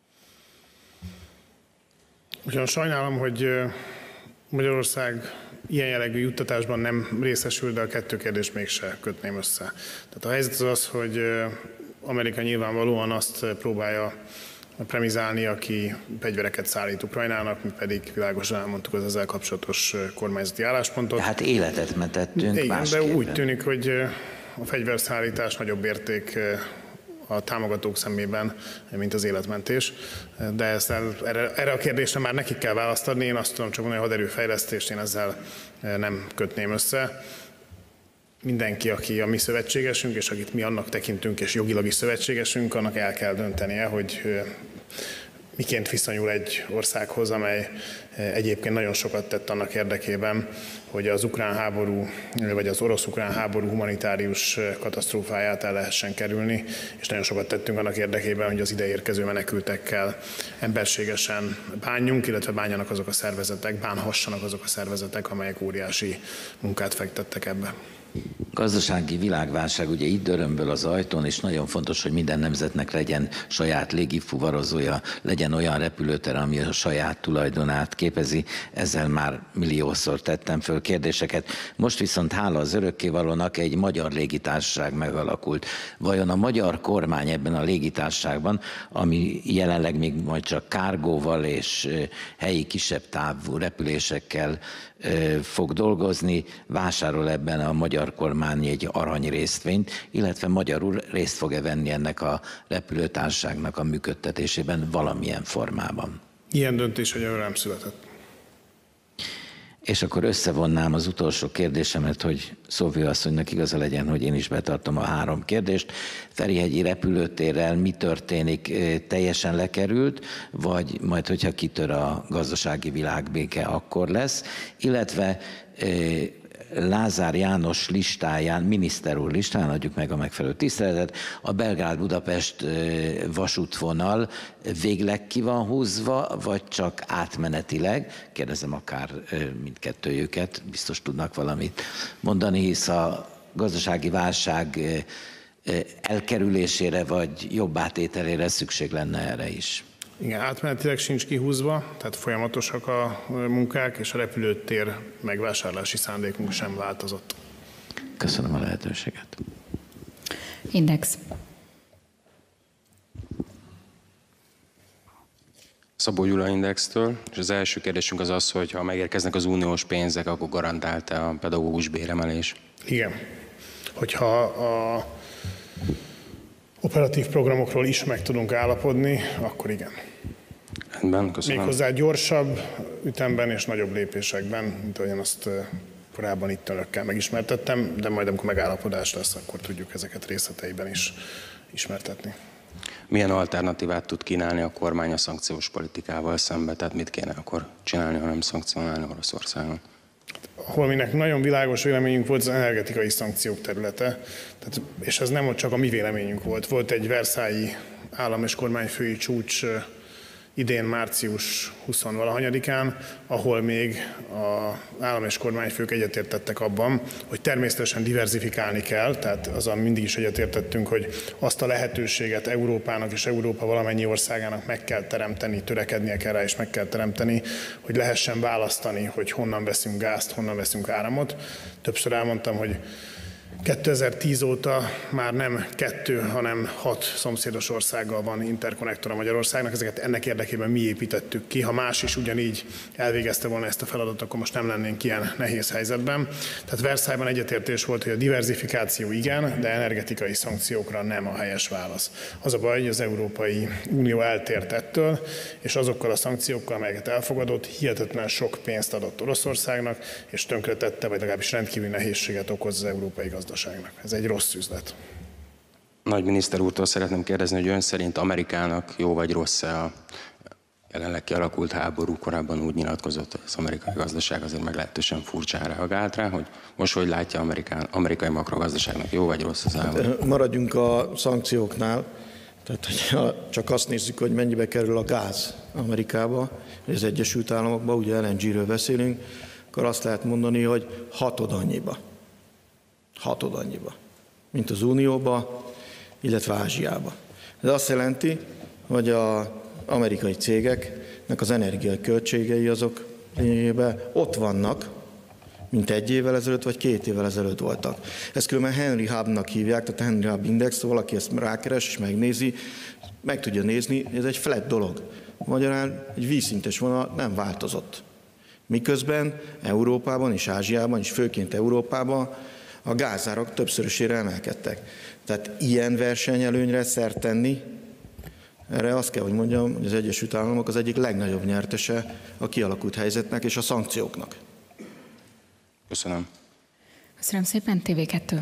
Ugyan sajnálom, hogy Magyarország ilyen jellegű juttatásban nem részesül, de a kettő kérdést mégse kötném össze. Tehát a helyzet az az, hogy Amerika nyilvánvalóan azt próbálja premizálni, aki fegyvereket szállít Ukrajnának, mi pedig világosan elmondtuk az ezzel kapcsolatos kormányzati álláspontot. Hát életet mentettünk. Igen, de úgy tűnik, hogy a fegyverszállítás nagyobb érték a támogatók szemében, mint az életmentés. De ezt el, erre, erre a kérdésre már nekik kell választ adni. Én azt tudom csak mondani, hogy a haderőfejlesztést én ezzel nem kötném össze. Mindenki, aki a mi szövetségesünk, és akit mi annak tekintünk, és jogilag is szövetségesünk, annak el kell döntenie, hogy miként viszonyul egy országhoz, amely egyébként nagyon sokat tett annak érdekében, hogy az ukrán háború, vagy az orosz-ukrán háború humanitárius katasztrófáját el lehessen kerülni, és nagyon sokat tettünk annak érdekében, hogy az ide érkező menekültekkel emberségesen bánjunk, illetve bánjanak azok a szervezetek, bánhassanak azok a szervezetek, amelyek óriási munkát fektettek ebbe. Gazdasági világválság ugye itt dörömböl az ajtón, és nagyon fontos, hogy minden nemzetnek legyen saját légifuvarozója, legyen olyan repülőter, ami a saját tulajdonát képezi. Ezzel már milliószor tettem föl kérdéseket. Most viszont hála az örökkévalónak egy magyar légitársaság megalakult. Vajon a magyar kormány ebben a légitársaságban, ami jelenleg még majd csak kárgóval és helyi kisebb távú repülésekkel fog dolgozni, vásárol ebben a magyar kormány egy arany részvényt, illetve magyarul részt fog-e venni ennek a repülőtársaságnak a működtetésében valamilyen formában? Ilyen döntés egyelőre nem született. És akkor összevonnám az utolsó kérdésemet, hogy Szóvia asszonynak igaza legyen, hogy én is betartom a három kérdést. Ferihegyi repülőtérrel mi történik? Teljesen lekerült, vagy majd, hogyha kitör a gazdasági világbéke, akkor lesz? Illetve Lázár János listáján, miniszter úr listáján, adjuk meg a megfelelő tiszteletet, a Belgrád-Budapest vasútvonal végleg ki van húzva, vagy csak átmenetileg? Kérdezem akár mindkettőjüket, biztos tudnak valamit mondani, hisz a gazdasági válság elkerülésére vagy jobb átételére szükség lenne erre is. Igen, átmenetileg sincs kihúzva, tehát folyamatosak a munkák, és a repülőtér megvásárlási szándékunk sem változott. Köszönöm a lehetőséget. Index. Szabó Gyula Indextől, és az első kérdésünk az az, hogy ha megérkeznek az uniós pénzek, akkor garantált-e a pedagógus béremelés? Igen. Hogyha a operatív programokról is meg tudunk állapodni, akkor igen. Rendben, köszönöm. Méghozzá gyorsabb ütemben és nagyobb lépésekben, mint ahogyan azt korábban itt önökkel megismertettem, de majd amikor megállapodás lesz, akkor tudjuk ezeket részleteiben is ismertetni. Milyen alternatívát tud kínálni a kormány a szankciós politikával szembe? Tehát mit kéne akkor csinálni, ha nem szankcionálni Oroszországon? Ahol minek nagyon világos véleményünk volt, az energetikai szankciók területe, tehát, és ez nem csak a mi véleményünk volt. Volt egy versailles állam- és kormányfői csúcs idén március huszonvalahanyadikán, ahol még az állam- és kormányfők egyetértettek abban, hogy természetesen diverzifikálni kell, tehát azzal mindig is egyetértettünk, hogy azt a lehetőséget Európának és Európa valamennyi országának meg kell teremteni, törekednie kell rá és meg kell teremteni, hogy lehessen választani, hogy honnan veszünk gázt, honnan veszünk áramot. Többször elmondtam, hogy kétezer-tíz óta már nem kettő, hanem hat szomszédos országgal van interkonnektora Magyarországnak. Ezeket ennek érdekében mi építettük ki. Ha más is ugyanígy elvégezte volna ezt a feladatot, akkor most nem lennénk ilyen nehéz helyzetben. Tehát Versailles-ban egyetértés volt, hogy a diverzifikáció igen, de energetikai szankciókra nem a helyes válasz. Az a baj, hogy az Európai Unió eltért ettől, és azokkal a szankciókkal, amelyeket elfogadott, hihetetlen sok pénzt adott Oroszországnak, és tönkretette, vagy legalábbis rendkívüli nehézséget okoz az európai gazdaságnak. Ez egy rossz üzlet. nagy miniszter úrtól szeretném kérdezni, hogy ön szerint Amerikának jó vagy rossz-e a jelenleg kialakult háború? Korábban úgy nyilatkozott, hogy az amerikai gazdaság azért meglehetősen furcsán reagált rá, hogy most hogy látja Amerikán, amerikai makrogazdaságnak jó vagy rossz az háború? Maradjunk a szankcióknál. Tehát, hogyha csak azt nézzük, hogy mennyibe kerül a gáz Amerikába, vagy az Egyesült Államokba, ugye el en gé-ről beszélünk, akkor azt lehet mondani, hogy hatod annyiba. Hatod annyiba, mint az Unióba, illetve Ázsiába. Ez azt jelenti, hogy az amerikai cégeknek az energiaköltségei azok lényegében ott vannak, mint egy évvel ezelőtt, vagy két évvel ezelőtt voltak. Ezt különben Henry Hub-nak hívják, tehát Henry Hub Index, valaki ezt rákeres és megnézi, meg tudja nézni, ez egy flat dolog. Magyarán egy vízszintes vonal nem változott. Miközben Európában és Ázsiában, és főként Európában a gázárak többszörösére emelkedtek. Tehát ilyen versenyelőnyre szert tenni, erre azt kell, hogy mondjam, hogy az Egyesült Államok az egyik legnagyobb nyertese a kialakult helyzetnek és a szankcióknak. Köszönöm. Köszönöm szépen, té vé kettő.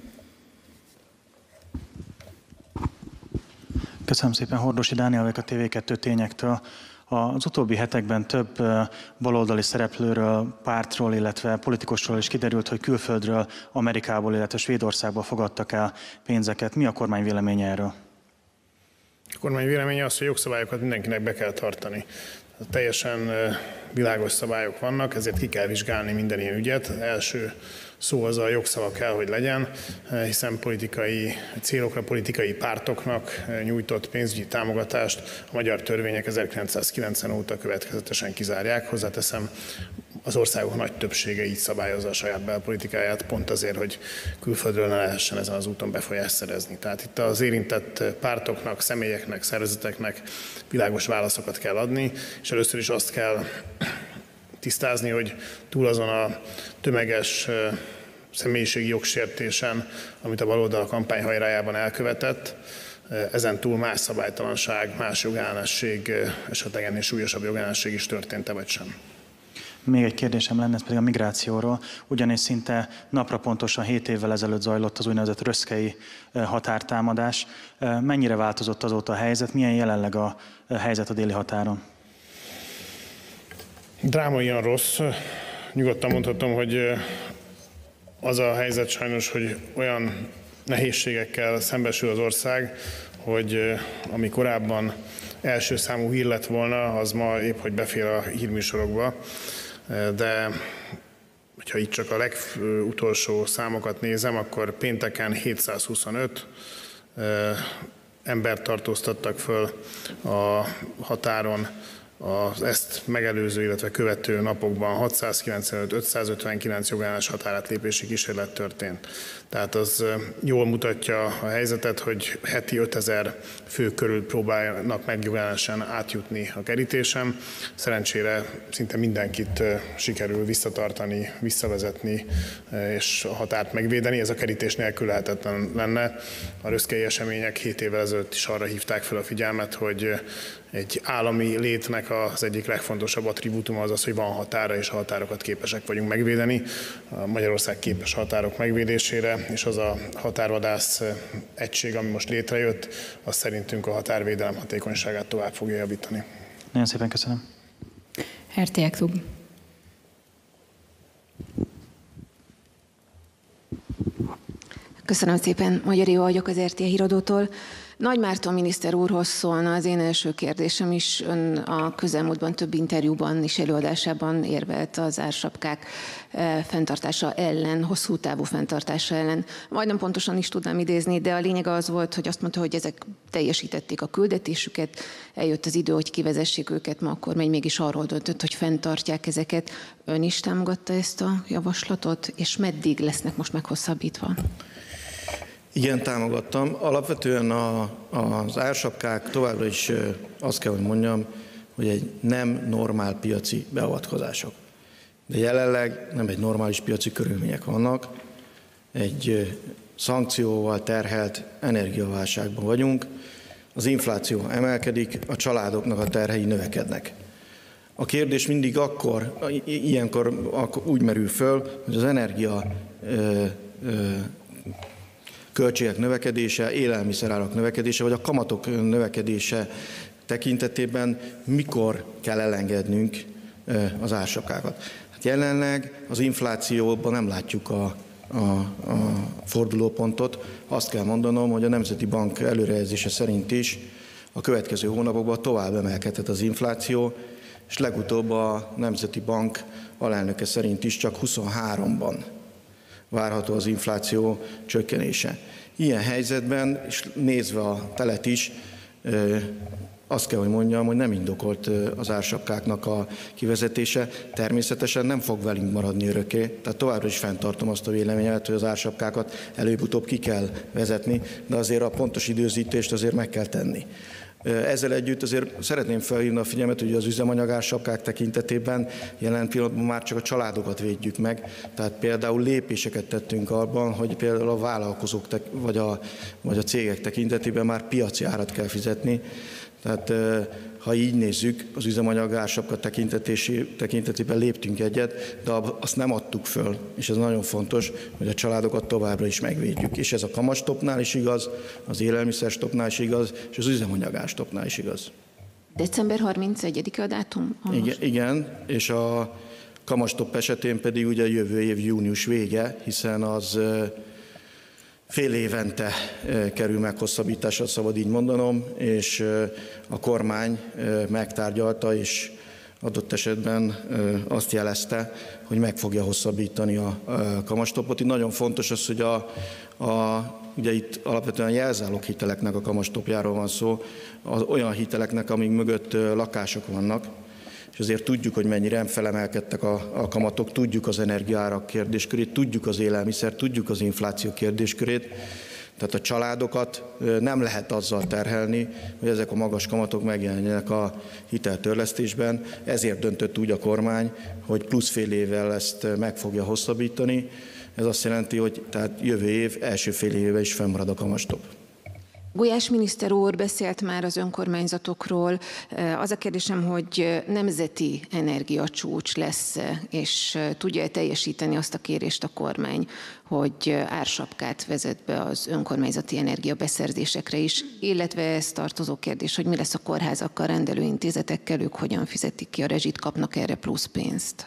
Köszönöm szépen, Hordosi Dániel vagyok a té vé kettő tényektől. Az utóbbi hetekben több baloldali szereplőről, pártról, illetve politikusról is kiderült, hogy külföldről, Amerikából, illetve Svédországból fogadtak el pénzeket. Mi a kormány véleménye erről? A kormány véleménye az, hogy jogszabályokat mindenkinek be kell tartani. Teljesen világos szabályok vannak, ezért ki kell vizsgálni minden ilyen ügyet. Első szó az a jogszava kell, hogy legyen, hiszen politikai célokra, politikai pártoknak nyújtott pénzügyi támogatást a magyar törvények ezerkilencszázkilencven óta következetesen kizárják. Hozzáteszem, az országok nagy többsége így szabályozza a saját belpolitikáját, pont azért, hogy külföldről ne lehessen ezen az úton befolyást szerezni. Tehát itt az érintett pártoknak, személyeknek, szervezeteknek világos válaszokat kell adni, és először is azt kell tisztázni, hogy túl azon a tömeges személyiségi jogsértésen, amit a baloldal kampányhajrájában elkövetett, ezen túl más szabálytalanság, más jogállásség, esetleg ennél súlyosabb jogállásség is történt-e vagy sem. Még egy kérdésem lenne, ez pedig a migrációról, ugyanis szinte napra pontosan hét évvel ezelőtt zajlott az úgynevezett röszkei határtámadás. Mennyire változott azóta a helyzet, milyen jelenleg a helyzet a déli határon? Drámaian rossz. Nyugodtan mondhatom, hogy az a helyzet sajnos, hogy olyan nehézségekkel szembesül az ország, hogy ami korábban első számú hír lett volna, az ma épp hogy befér a hírműsorokba. De ha itt csak a legutolsó számokat nézem, akkor pénteken hétszázhuszonöt embert tartóztattak föl a határon, az ezt megelőző, illetve követő napokban hatszázkilencvenöt ötszázötvenkilenc jogállás határátlépési kísérlet történt. Tehát az jól mutatja a helyzetet, hogy heti ötezer fő körül próbálnak meg jogállásan átjutni a kerítésen. Szerencsére szinte mindenkit sikerül visszatartani, visszavezetni és a határt megvédeni. Ez a kerítés nélkül lehetetlen lenne. A röszkei események hét évvel ezelőtt is arra hívták fel a figyelmet, hogy egy állami létnek az egyik legfontosabb attribútuma az az, hogy van határa, és a határokat képesek vagyunk megvédeni. Magyarország képes határok megvédésére, és az a határvadász egység, ami most létrejött, az szerintünk a határvédelem hatékonyságát tovább fogja javítani. Nagyon szépen köszönöm. er té é Klub. Köszönöm szépen, Magyar Éva vagyok az er té é Híradótól. Nagy Márton miniszter úrhoz szólna az én első kérdésem is. Ön a közelmúltban több interjúban és előadásában érvelt az ársapkák fenntartása ellen, hosszú távú fenntartása ellen. Majdnem pontosan is tudnám idézni, de a lényeg az volt, hogy azt mondta, hogy ezek teljesítették a küldetésüket, eljött az idő, hogy kivezessék őket, ma a kormány mégis arról döntött, hogy fenntartják ezeket. Ön is támogatta ezt a javaslatot, és meddig lesznek most meghosszabbítva? Igen, támogattam. Alapvetően a, az ársapkák továbbra is azt kell, hogy mondjam, hogy egy nem normál piaci beavatkozások. De jelenleg nem egy normális piaci körülmények vannak, egy szankcióval terhelt energiaválságban vagyunk, az infláció emelkedik, a családoknak a terhei növekednek. A kérdés mindig akkor, ilyenkor akkor úgy merül föl, hogy az energia ö, ö, költségek növekedése, élelmiszerárak növekedése, vagy a kamatok növekedése tekintetében mikor kell elengednünk az ársapkákat. Hát jelenleg az inflációban nem látjuk a, a, a fordulópontot. Azt kell mondanom, hogy a Nemzeti Bank előrejelzése szerint is a következő hónapokban tovább emelkedhet az infláció, és legutóbb a Nemzeti Bank alelnöke szerint is csak huszonháromban várható az infláció csökkenése. Ilyen helyzetben, és nézve a telet is, azt kell, hogy mondjam, hogy nem indokolt az ársapkáknak a kivezetése. Természetesen nem fog velünk maradni örökké, tehát továbbra is fenntartom azt a véleményet, hogy az ársapkákat előbb-utóbb ki kell vezetni, de azért a pontos időzítést azért meg kell tenni. Ezzel együtt azért szeretném felhívni a figyelmet, hogy az üzemanyagársapkák tekintetében jelen pillanatban már csak a családokat védjük meg, tehát például lépéseket tettünk abban, hogy például a vállalkozók vagy a, vagy a cégek tekintetében már piaci árat kell fizetni. Tehát ha így nézzük, az üzemanyagársapka tekintetében léptünk egyet, de azt nem adtuk föl, és ez nagyon fontos, hogy a családokat továbbra is megvédjük. És ez a kamastopnál is igaz, az élelmiszerstopnál is igaz, és az üzemanyagárstopnál is igaz. december harmincegyedike a dátum? Igen, igen, és a kamastop esetén pedig ugye jövő év június vége, hiszen az fél évente kerül meghosszabbításra, szabad így mondanom, és a kormány megtárgyalta, és adott esetben azt jelezte, hogy meg fogja hosszabbítani a kamastopot. Itt nagyon fontos az, hogy a, a, ugye itt alapvetően jelzálók hiteleknek a kamastopjáról van szó, az olyan hiteleknek, amik mögött lakások vannak, és azért tudjuk, hogy mennyire felemelkedtek a, a kamatok, tudjuk az energiaárak kérdéskörét, tudjuk az élelmiszer, tudjuk az infláció kérdéskörét. Tehát a családokat nem lehet azzal terhelni, hogy ezek a magas kamatok megjelenjenek a hiteltörlesztésben. Ezért döntött úgy a kormány, hogy plusz fél évvel ezt meg fogja hosszabbítani. Ez azt jelenti, hogy tehát jövő év első fél évben is fennmarad a kamastop. Gulyás miniszter úr beszélt már az önkormányzatokról. Az a kérdésem, hogy nemzeti energiacsúcs lesz, és tudja-e teljesíteni azt a kérést a kormány, hogy ársapkát vezet be az önkormányzati energiabeszerzésekre is, illetve ez tartozó kérdés, hogy mi lesz a kórházakkal, rendelőintézetekkel, ők hogyan fizetik ki a rezsit, kapnak erre plusz pénzt?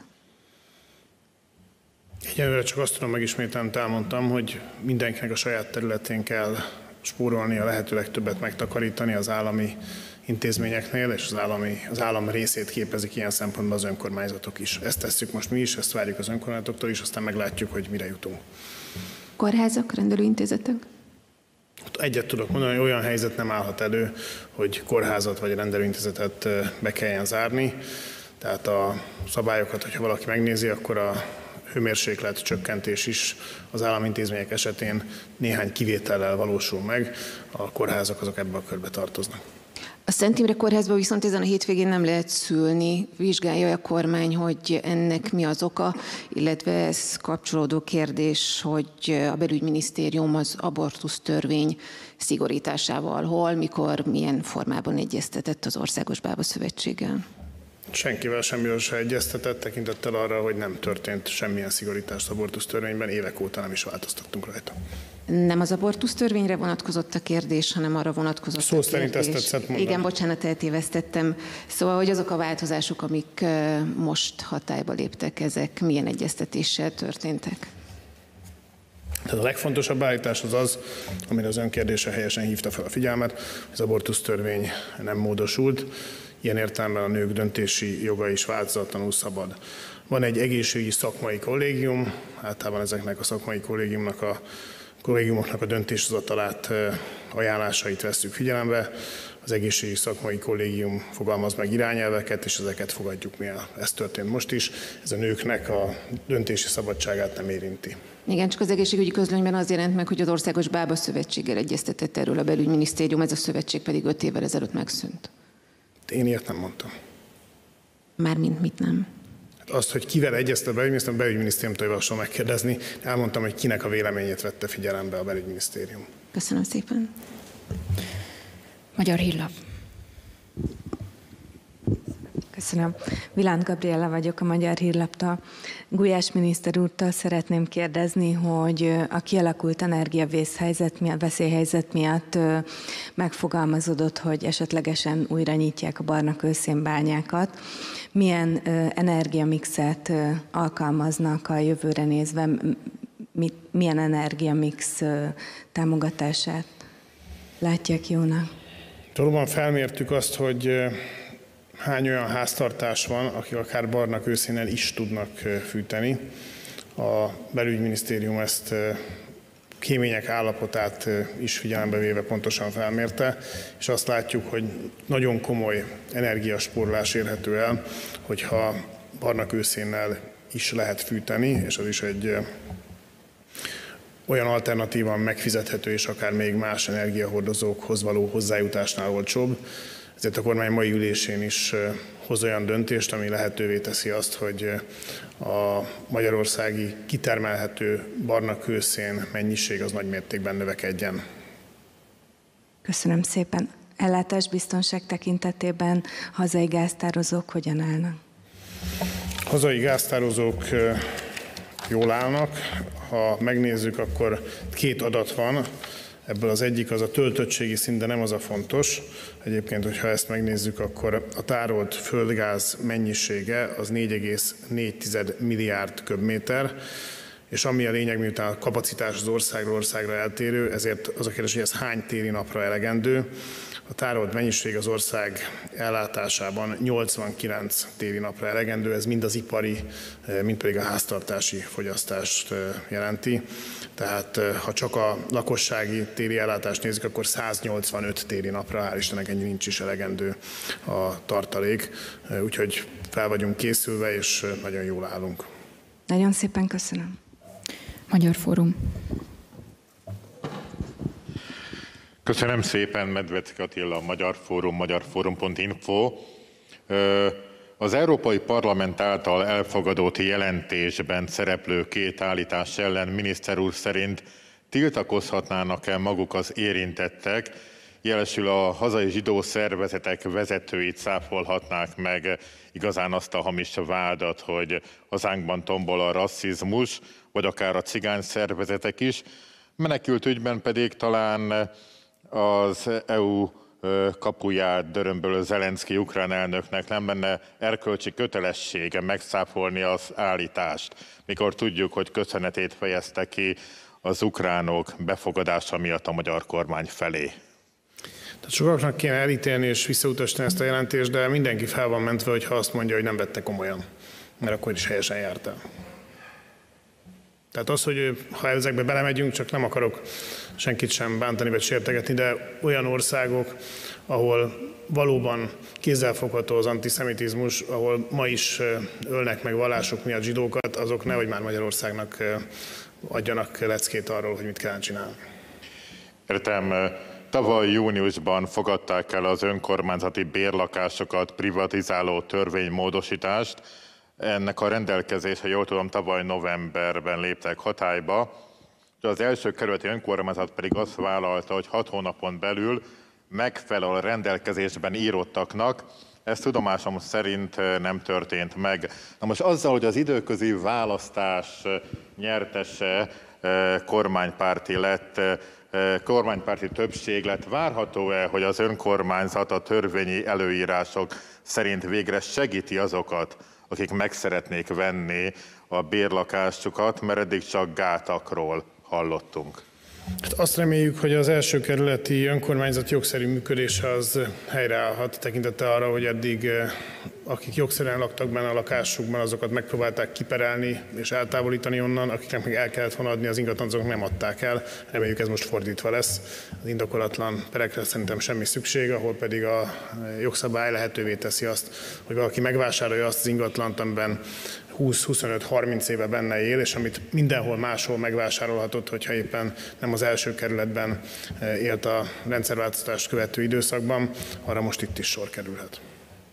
Egyelőre csak azt tudom megismételni, elmondtam, hogy mindenkinek a saját területén kell spórolni, a lehető legtöbbet megtakarítani az állami intézményeknél, és az, állami, az állam részét képezik ilyen szempontból az önkormányzatok is. Ezt tesszük most mi is, ezt várjuk az önkormányzatoktól is, aztán meglátjuk, hogy mire jutunk. Kórházak, rendelőintézetek? Egyet tudok mondani, hogy olyan helyzet nem állhat elő, hogy kórházat vagy rendelőintézetet be kelljen zárni. Tehát a szabályokat, hogyha valaki megnézi, akkor a hőmérséklet csökkentés is az államintézmények esetén néhány kivétellel valósul meg, a kórházak azok ebbe a körbe tartoznak. A Szent Imre kórházban viszont ezen a hétvégén nem lehet szülni. Vizsgálja a kormány, hogy ennek mi az oka, illetve ez kapcsolódó kérdés, hogy a belügyminisztérium az abortusz törvény szigorításával hol, mikor, milyen formában egyeztetett az Országos Bába Szövetséggel. Senkivel semmiről se egyeztetett, tekintettel arra, hogy nem történt semmilyen szigorítást abortusz törvényben, évek óta nem is változtattunk rajta. Nem az abortusz törvényre vonatkozott a kérdés, hanem arra vonatkozott Szó a kérdés. szerint ezt tetszett mondani. Igen, bocsánat, eltévesztettem. Szóval, hogy azok a változások, amik most hatályba léptek, ezek milyen egyeztetéssel történtek? Tehát a legfontosabb állítás az az, amire az önkérdése helyesen hívta fel a figyelmet, hogy az abortusz törvény nem módosult. Ilyen értelemben a nők döntési joga is változatlanul szabad. Van egy egészségügyi szakmai kollégium, általában ezeknek a szakmai kollégiumnak a, kollégiumoknak a döntéshozatalát, ajánlásait vesszük figyelembe. Az egészségügyi szakmai kollégium fogalmaz meg irányelveket, és ezeket fogadjuk mi el. Ez történt most is. Ez a nőknek a döntési szabadságát nem érinti. Igen, csak az egészségügyi közlönyben az jelent meg, hogy az Országos Bába Szövetséggel egyeztetett erről a belügyminisztérium, ez a szövetség pedig öt évvel ezelőtt megszűnt. Én ilyet nem mondtam. Mármint mit nem? Azt, hogy kivel egyeztet a belügyminisztérium, a belügyminisztériumtól javaslom megkérdezni. Elmondtam, hogy kinek a véleményét vette figyelembe a belügyminisztérium. Köszönöm szépen. Magyar Hírlap. Köszönöm. Vilánt Gabriella vagyok, a Magyar Hírlaptól. Gulyás miniszter úrtól szeretném kérdezni, hogy a kialakult energiavészhelyzet miatt, veszélyhelyzet miatt megfogalmazódott, hogy esetlegesen újra nyitják a barna-kőszénbányákat. Milyen energiamixet alkalmaznak a jövőre nézve, milyen energiamix támogatását látják jónak? Valóban felmértük azt, hogy hány olyan háztartás van, akik akár barna kőszénnel is tudnak fűteni. A belügyminisztérium ezt kémények állapotát is figyelembe véve pontosan felmérte, és azt látjuk, hogy nagyon komoly energiaspórolás érhető el, hogyha barna kőszénnel is lehet fűteni, és az is egy olyan alternatívan megfizethető és akár még más energiahordozókhoz való hozzájutásnál olcsóbb. Ezért a kormány mai ülésén is hoz olyan döntést, ami lehetővé teszi azt, hogy a magyarországi kitermelhető barna kőszén mennyiség az nagy mértékben növekedjen. Köszönöm szépen. Ellátásbiztonság tekintetében hazai gáztározók hogyan állnak? Hazai gáztározók jól állnak. Ha megnézzük, akkor két adat van. Ebből az egyik az a töltöttségi szint, de nem az a fontos. Egyébként, hogyha ezt megnézzük, akkor a tárolt földgáz mennyisége az négy egész négy milliárd köbméter, és ami a lényeg, miután a kapacitás az országról országra eltérő, ezért az a kérdés, hogy ez hány téli napra elegendő. A tárolt mennyiség az ország ellátásában nyolcvankilenc téli napra elegendő, ez mind az ipari, mind pedig a háztartási fogyasztást jelenti. Tehát ha csak a lakossági téli ellátást nézzük, akkor száznyolcvanöt téli napra, hál' Istennek ennyi nincs is elegendő a tartalék. Úgyhogy fel vagyunk készülve, és nagyon jól állunk. Nagyon szépen köszönöm. Magyar Fórum. Köszönöm szépen, Medvecki Attila, Magyar Fórum, magyarforum pont info. Az Európai Parlament által elfogadott jelentésben szereplő két állítás ellen miniszter úr szerint tiltakozhatnának-e maguk az érintettek, jelesül a hazai zsidó szervezetek vezetőit cáfolhatnák meg igazán azt a hamis vádat, hogy hazánkban tombol a rasszizmus, vagy akár a cigány szervezetek is. Menekült ügyben pedig talán az é u kapuját dörömbölő Zelenszky ukrán elnöknek nem lenne erkölcsi kötelessége megszáfolni az állítást, mikor tudjuk, hogy köszönetét fejezte ki az ukránok befogadása miatt a magyar kormány felé. Tehát sokaknak kéne elítélni és visszautasítani ezt a jelentést, de mindenki fel van mentve, hogyha azt mondja, hogy nem vette komolyan, mert akkor is helyesen járt el. Tehát az, hogy ha ezekbe belemegyünk, csak nem akarok senkit sem bántani vagy sértegetni, de olyan országok, ahol valóban kézzelfogható az antiszemitizmus, ahol ma is ölnek meg vallások miatt zsidókat, azok nehogy már Magyarországnak adjanak leckét arról, hogy mit kell csinálni. Értem. Tavaly júniusban fogadták el az önkormányzati bérlakásokat privatizáló törvénymódosítást. Ennek a rendelkezése, jól tudom, tavaly novemberben léptek hatályba. Az első kerületi önkormányzat pedig azt vállalta, hogy hat hónapon belül megfelel a rendelkezésben írottaknak. Ez tudomásom szerint nem történt meg. Na most azzal, hogy az időközi választás nyertese kormánypárti lett, kormánypárti többség lett, várható-e, hogy az önkormányzat a törvényi előírások szerint végre segíti azokat, akik meg szeretnék venni a bérlakásukat, mert eddig csak gátakról hallottunk? Hát azt reméljük, hogy az első kerületi önkormányzat jogszerű működése az helyreállhat, tekintettel arra, hogy eddig akik jogszerűen laktak benne a lakásukban, azokat megpróbálták kiperelni és eltávolítani onnan, akiknek meg el kellett volna adni az ingatlant, azok nem adták el. Reméljük, ez most fordítva lesz. Az indokolatlan perekre szerintem semmi szükség, ahol pedig a jogszabály lehetővé teszi azt, hogy valaki megvásárolja azt az ingatlant, amiben húsz, huszonöt, harminc éve benne él, és amit mindenhol máshol megvásárolhatott, hogyha éppen nem az első kerületben élt a rendszerváltozást követő időszakban, arra most itt is sor kerülhet.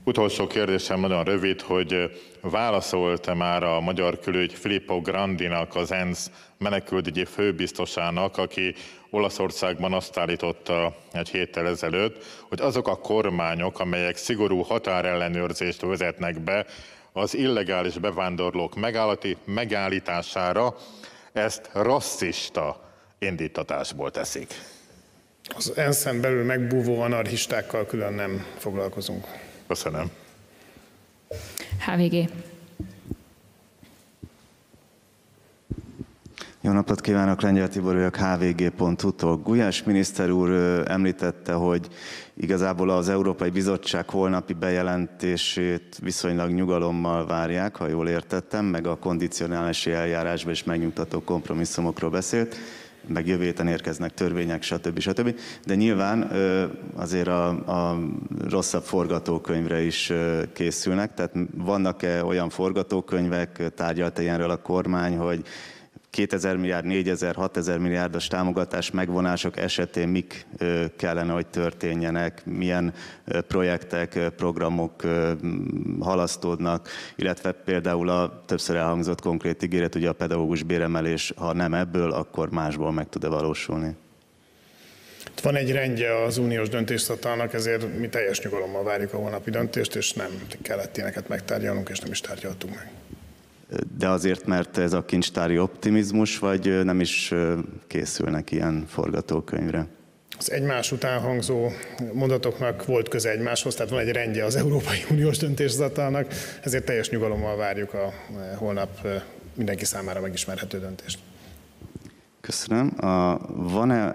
Utolsó kérdésem nagyon rövid, hogy válaszolt-e már a magyar külügy Filippo Grandinak, az ENSZ menekültügyi főbiztosának, aki Olaszországban azt állította egy héttel ezelőtt, hogy azok a kormányok, amelyek szigorú határellenőrzést vezetnek be az illegális bevándorlók megállítására, ezt rasszista indítatásból teszik. Az ENSZ-en belül megbúvó anarchistákkal külön nem foglalkozunk. Köszönöm. há vé gé. Jó napot kívánok, Lengyel Tibor vagyok, há vé gé pont hu-tól. Gulyás miniszter úr említette, hogy igazából az Európai Bizottság holnapi bejelentését viszonylag nyugalommal várják, ha jól értettem, meg a kondicionálási eljárásban is megnyugtató kompromisszumokról beszélt, meg jövő héten érkeznek törvények, stb. stb. De nyilván azért a, a rosszabb forgatókönyvre is készülnek, tehát vannak-e olyan forgatókönyvek, tárgyalt ilyenről a kormány, hogy kétezer milliárd, négyezer, hatezer milliárdos támogatás megvonások esetén mik kellene, hogy történjenek, milyen projektek, programok halasztódnak, illetve például a többször elhangzott konkrét ígéret, ugye a pedagógus béremelés, ha nem ebből, akkor másból meg tud-e valósulni? Van egy rendje az uniós döntéshozatalnak, ezért mi teljes nyugalommal várjuk a holnapi döntést, és nem kellett ilyeneket megtárgyalnunk, és nem is tárgyaltunk meg. De azért, mert ez a kincstári optimizmus, vagy nem is készülnek ilyen forgatókönyvre? Az egymás után hangzó mondatoknak volt köze egymáshoz, tehát van egy rendje az Európai Uniós döntéshozatalnak, ezért teljes nyugalommal várjuk a holnap mindenki számára megismerhető döntést. Köszönöm. Van-e,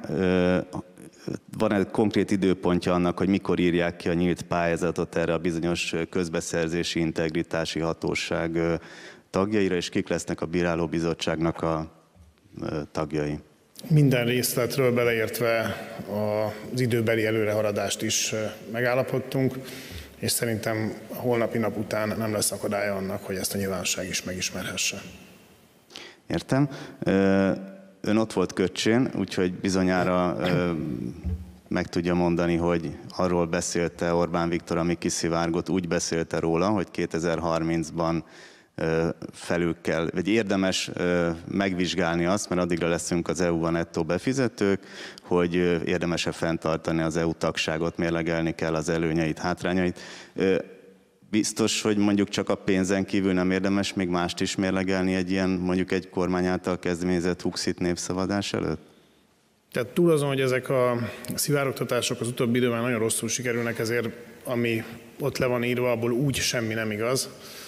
van-e konkrét időpontja annak, hogy mikor írják ki a nyílt pályázatot erre a bizonyos közbeszerzési integritási hatóság tagjaira, és kik lesznek a bírálóbizottságnak a tagjai? Minden részletről beleértve az időbeli előrehaladást is megállapodtunk, és szerintem a holnapi nap után nem lesz akadálya annak, hogy ezt a nyilvánosság is megismerhesse. Értem. Ön ott volt Köcsén, úgyhogy bizonyára meg tudja mondani, hogy arról beszélte Orbán Viktor, ami kiszivárgott, úgy beszélte róla, hogy kétezer-harmincban felül kell, vagy érdemes megvizsgálni azt, mert addigra leszünk az é u-ban nettó befizetők, hogy érdemes-e fenntartani az é u tagságot, mérlegelni kell az előnyeit, hátrányait. Biztos, hogy mondjuk csak a pénzen kívül nem érdemes még mást is mérlegelni egy ilyen, mondjuk egy kormány által kezdeményezett Huxit népszavazás előtt? Tehát túl azon, hogy ezek a szivárogtatások az utóbbi időben nagyon rosszul sikerülnek, ezért ami ott le van írva, abból úgy semmi nem igaz.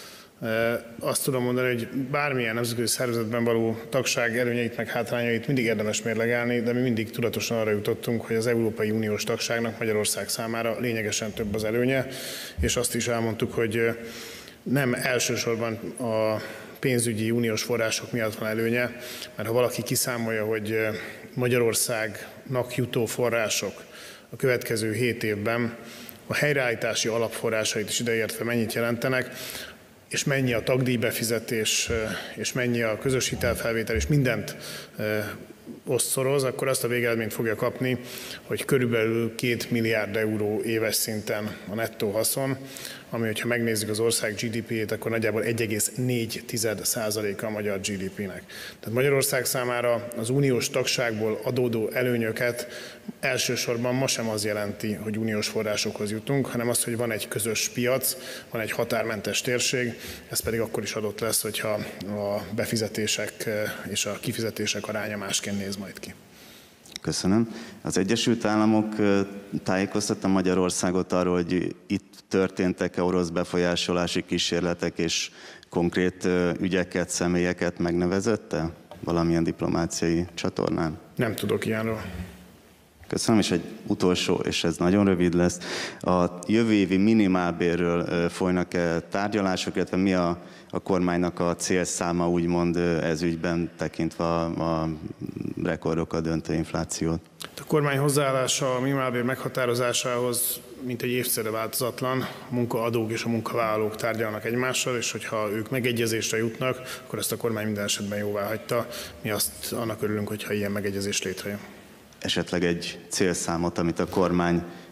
Azt tudom mondani, hogy bármilyen nemzetközi szervezetben való tagság előnyeit meg hátrányait mindig érdemes mérlegelni, de mi mindig tudatosan arra jutottunk, hogy az Európai Uniós tagságnak Magyarország számára lényegesen több az előnye, és azt is elmondtuk, hogy nem elsősorban a pénzügyi uniós források miatt van előnye, mert ha valaki kiszámolja, hogy Magyarországnak jutó források a következő hét évben a helyreállítási alapforrásait is ideértve mennyit jelentenek, és mennyi a tagdíjbefizetés, és mennyi a közös hitelfelvétel, és mindent osztszoroz, akkor azt a végeredményt fogja kapni, hogy körülbelül két milliárd euró éves szinten a nettó haszon, ami, hogyha megnézzük az ország gé dé pé-jét, akkor nagyjából egy egész négy százaléka a magyar gé dé pé-nek. Tehát Magyarország számára az uniós tagságból adódó előnyöket elsősorban ma sem az jelenti, hogy uniós forrásokhoz jutunk, hanem az, hogy van egy közös piac, van egy határmentes térség, ez pedig akkor is adott lesz, hogyha a befizetések és a kifizetések aránya másként néz majd ki. Köszönöm. Az Egyesült Államok tájékoztatta Magyarországot arról, hogy itt történtek-e orosz befolyásolási kísérletek, és konkrét ügyeket, személyeket megnevezette valamilyen diplomáciai csatornán? Nem tudok ilyenről. Köszönöm, és egy utolsó, és ez nagyon rövid lesz. A jövő évi minimálbérről folynak-e tárgyalások, illetve mi a, a kormánynak a célszáma, úgymond ez ügyben tekintve a, a rekordokat döntő inflációt? A kormány hozzáállása a minimálbér meghatározásához mint egy évszere változatlan, a munkaadók és a munkavállalók tárgyalnak egymással, és hogyha ők megegyezésre jutnak, akkor ezt a kormány minden esetben jóváhagyta. Mi azt annak örülünk, hogyha ilyen megegyezés létrejön. Esetleg egy célszámot, amit a kormány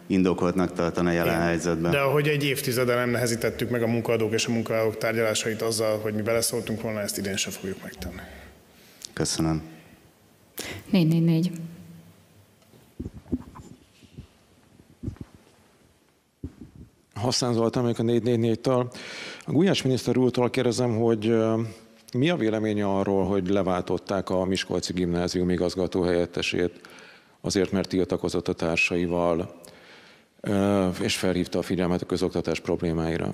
indokoltnak tartani a jelen Én. helyzetben. De ahogy egy évtizeden nem nehezítettük meg a munkaadók és a munkavállalók tárgyalásait azzal, hogy mi beleszóltunk volna, ezt idén sem fogjuk megtenni. Köszönöm. négy négy négy. Hasszán Zoltán, a négy négy négytől. A Gulyás miniszter úrtól kérdezem, hogy mi a véleménye arról, hogy leváltották a Miskolci Gimnázium igazgató helyettesét azért, mert tiltakozott a társaival, és felhívta a figyelmet a közoktatás problémáira.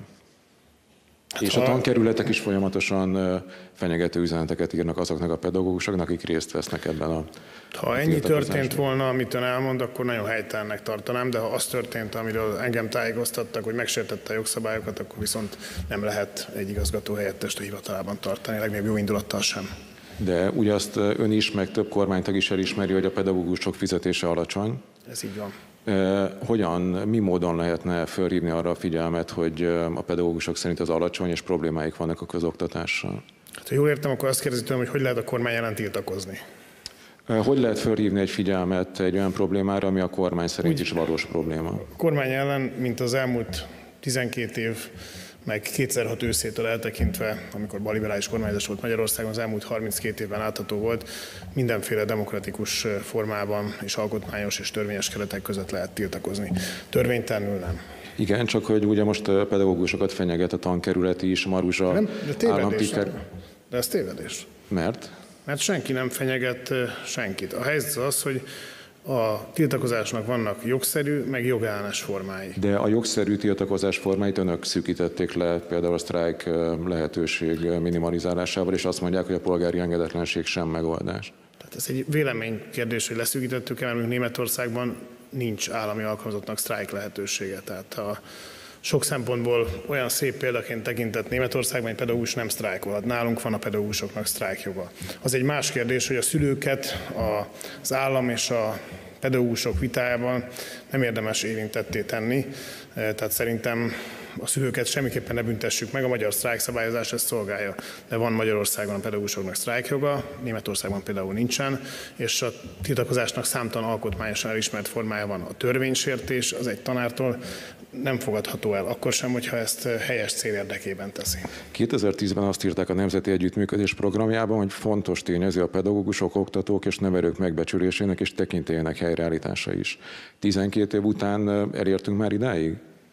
Hát és a tankerületek is folyamatosan fenyegető üzeneteket írnak azoknak a pedagógusoknak, akik részt vesznek ebben a Ha ennyi történt volna, amit ön elmond, akkor nagyon helytelennek tartanám, de ha az történt, amiről engem tájékoztattak, hogy megsértette a jogszabályokat, akkor viszont nem lehet egy igazgató helyettest a hivatalában tartani, legnagyobb jó indulattal sem. De ugye azt ön is, meg több kormánytag is elismeri, hogy a pedagógusok fizetése alacsony. Ez így van. Hogyan, mi módon lehetne fölhívni arra a figyelmet, hogy a pedagógusok szerint az alacsony és problémáik vannak a közoktatással? Hát, ha jól értem, akkor azt kérdezi tőlem, hogy hogy lehet a kormány ellen tiltakozni? Hogy lehet fölhívni egy figyelmet egy olyan problémára, ami a kormány szerint Úgy, is valós probléma? A kormány ellen, mint az elmúlt tizenkét év, meg kétezer-hat őszétől eltekintve, amikor balliberális kormányzás volt Magyarországon, az elmúlt harminckét évben látható volt, mindenféle demokratikus formában és alkotmányos és törvényes keretek között lehet tiltakozni. Törvénytelenül nem. Igen, csak hogy ugye most pedagógusokat fenyeget a tankerületi is, Maruzsa államtitkár. De ez tévedés. Mert? Mert senki nem fenyeget senkit. A helyzet az, hogy a tiltakozásnak vannak jogszerű, meg jogellenes formái. De a jogszerű tiltakozás formáit önök szűkítették le, például a sztrájk lehetőség minimalizálásával, és azt mondják, hogy a polgári engedetlenség sem megoldás. Tehát ez egy véleménykérdés, hogy leszűkítettük el, mert Németországban nincs állami alkalmazottnak sztrájk lehetősége. Tehát a sok szempontból olyan szép példaként tekintett Németországban, egy pedagógus nem sztrájkolhat. Nálunk van a pedagógusoknak sztrájkjoga. Az egy más kérdés, hogy a szülőket az állam és a pedagógusok vitájában nem érdemes érintetté tenni. Tehát szerintem a szülőket semmiképpen ne büntessük meg, a magyar sztrájkszabályozás ezt szolgálja. De van Magyarországon a pedagógusoknak sztrájkjoga, Németországban például nincsen, és a tiltakozásnak számtalan alkotmányosan elismert formája van. A törvénysértés az egy tanártól nem fogadható el, akkor sem, hogyha ezt helyes cél érdekében teszi. kétezer-tízben azt írták a Nemzeti Együttműködés programjában, hogy fontos tényező a pedagógusok, oktatók és nevelők megbecsülésének és tekintélyének helyreállítása is. tizenkét év után elértünk már idáig?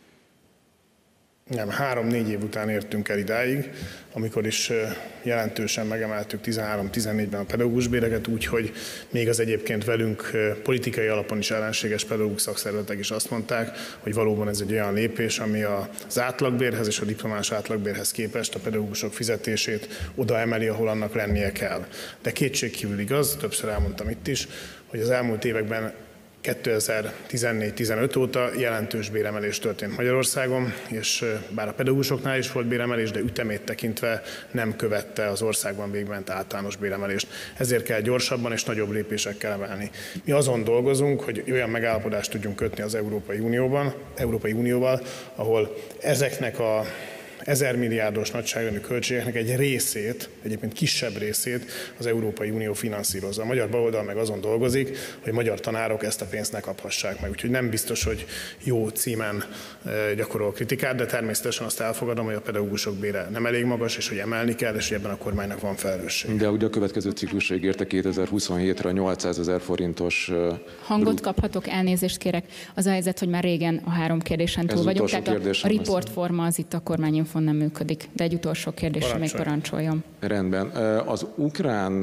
Nem, három-négy év után értünk el idáig, amikor is jelentősen megemeltük tizenhárom-tizennégyben a pedagógusbéreket, úgyhogy még az egyébként velünk politikai alapon is ellenséges pedagógus szakszervezetek is azt mondták, hogy valóban ez egy olyan lépés, ami az átlagbérhez és a diplomás átlagbérhez képest a pedagógusok fizetését oda emeli, ahol annak lennie kell. De kétségkívül igaz, többször elmondtam itt is, hogy az elmúlt években kétezer-tizennégy-tizenöt óta jelentős béremelés történt Magyarországon, és bár a pedagógusoknál is volt béremelés, de ütemét tekintve nem követte az országban végment általános béremelést. Ezért kell gyorsabban és nagyobb lépésekkel emelni. Mi azon dolgozunk, hogy olyan megállapodást tudjunk kötni az Európai Unióban, Európai Unióval, ahol ezeknek a ezer milliárdos nagyságrendű költségeknek egy részét, egyébként kisebb részét az Európai Unió finanszírozza. A magyar baloldal meg azon dolgozik, hogy magyar tanárok ezt a pénzt ne kaphassák meg. Úgyhogy nem biztos, hogy jó címen gyakorol kritikát, de természetesen azt elfogadom, hogy a pedagógusok bére nem elég magas, és hogy emelni kell, és hogy ebben a kormánynak van felelősség. De ugye a következő ciklusra ígérte kétezer-huszonhétre nyolcszázezer forintos... Hangot brut... kaphatok, elnézést kérek. Az a helyzet, hogy már régen a három kérdésen túl vagyunk, tehát a, a riportforma az itt a kormányinfon nem működik. De egy utolsó kérdésre még parancsoljon. Rendben. Az ukrán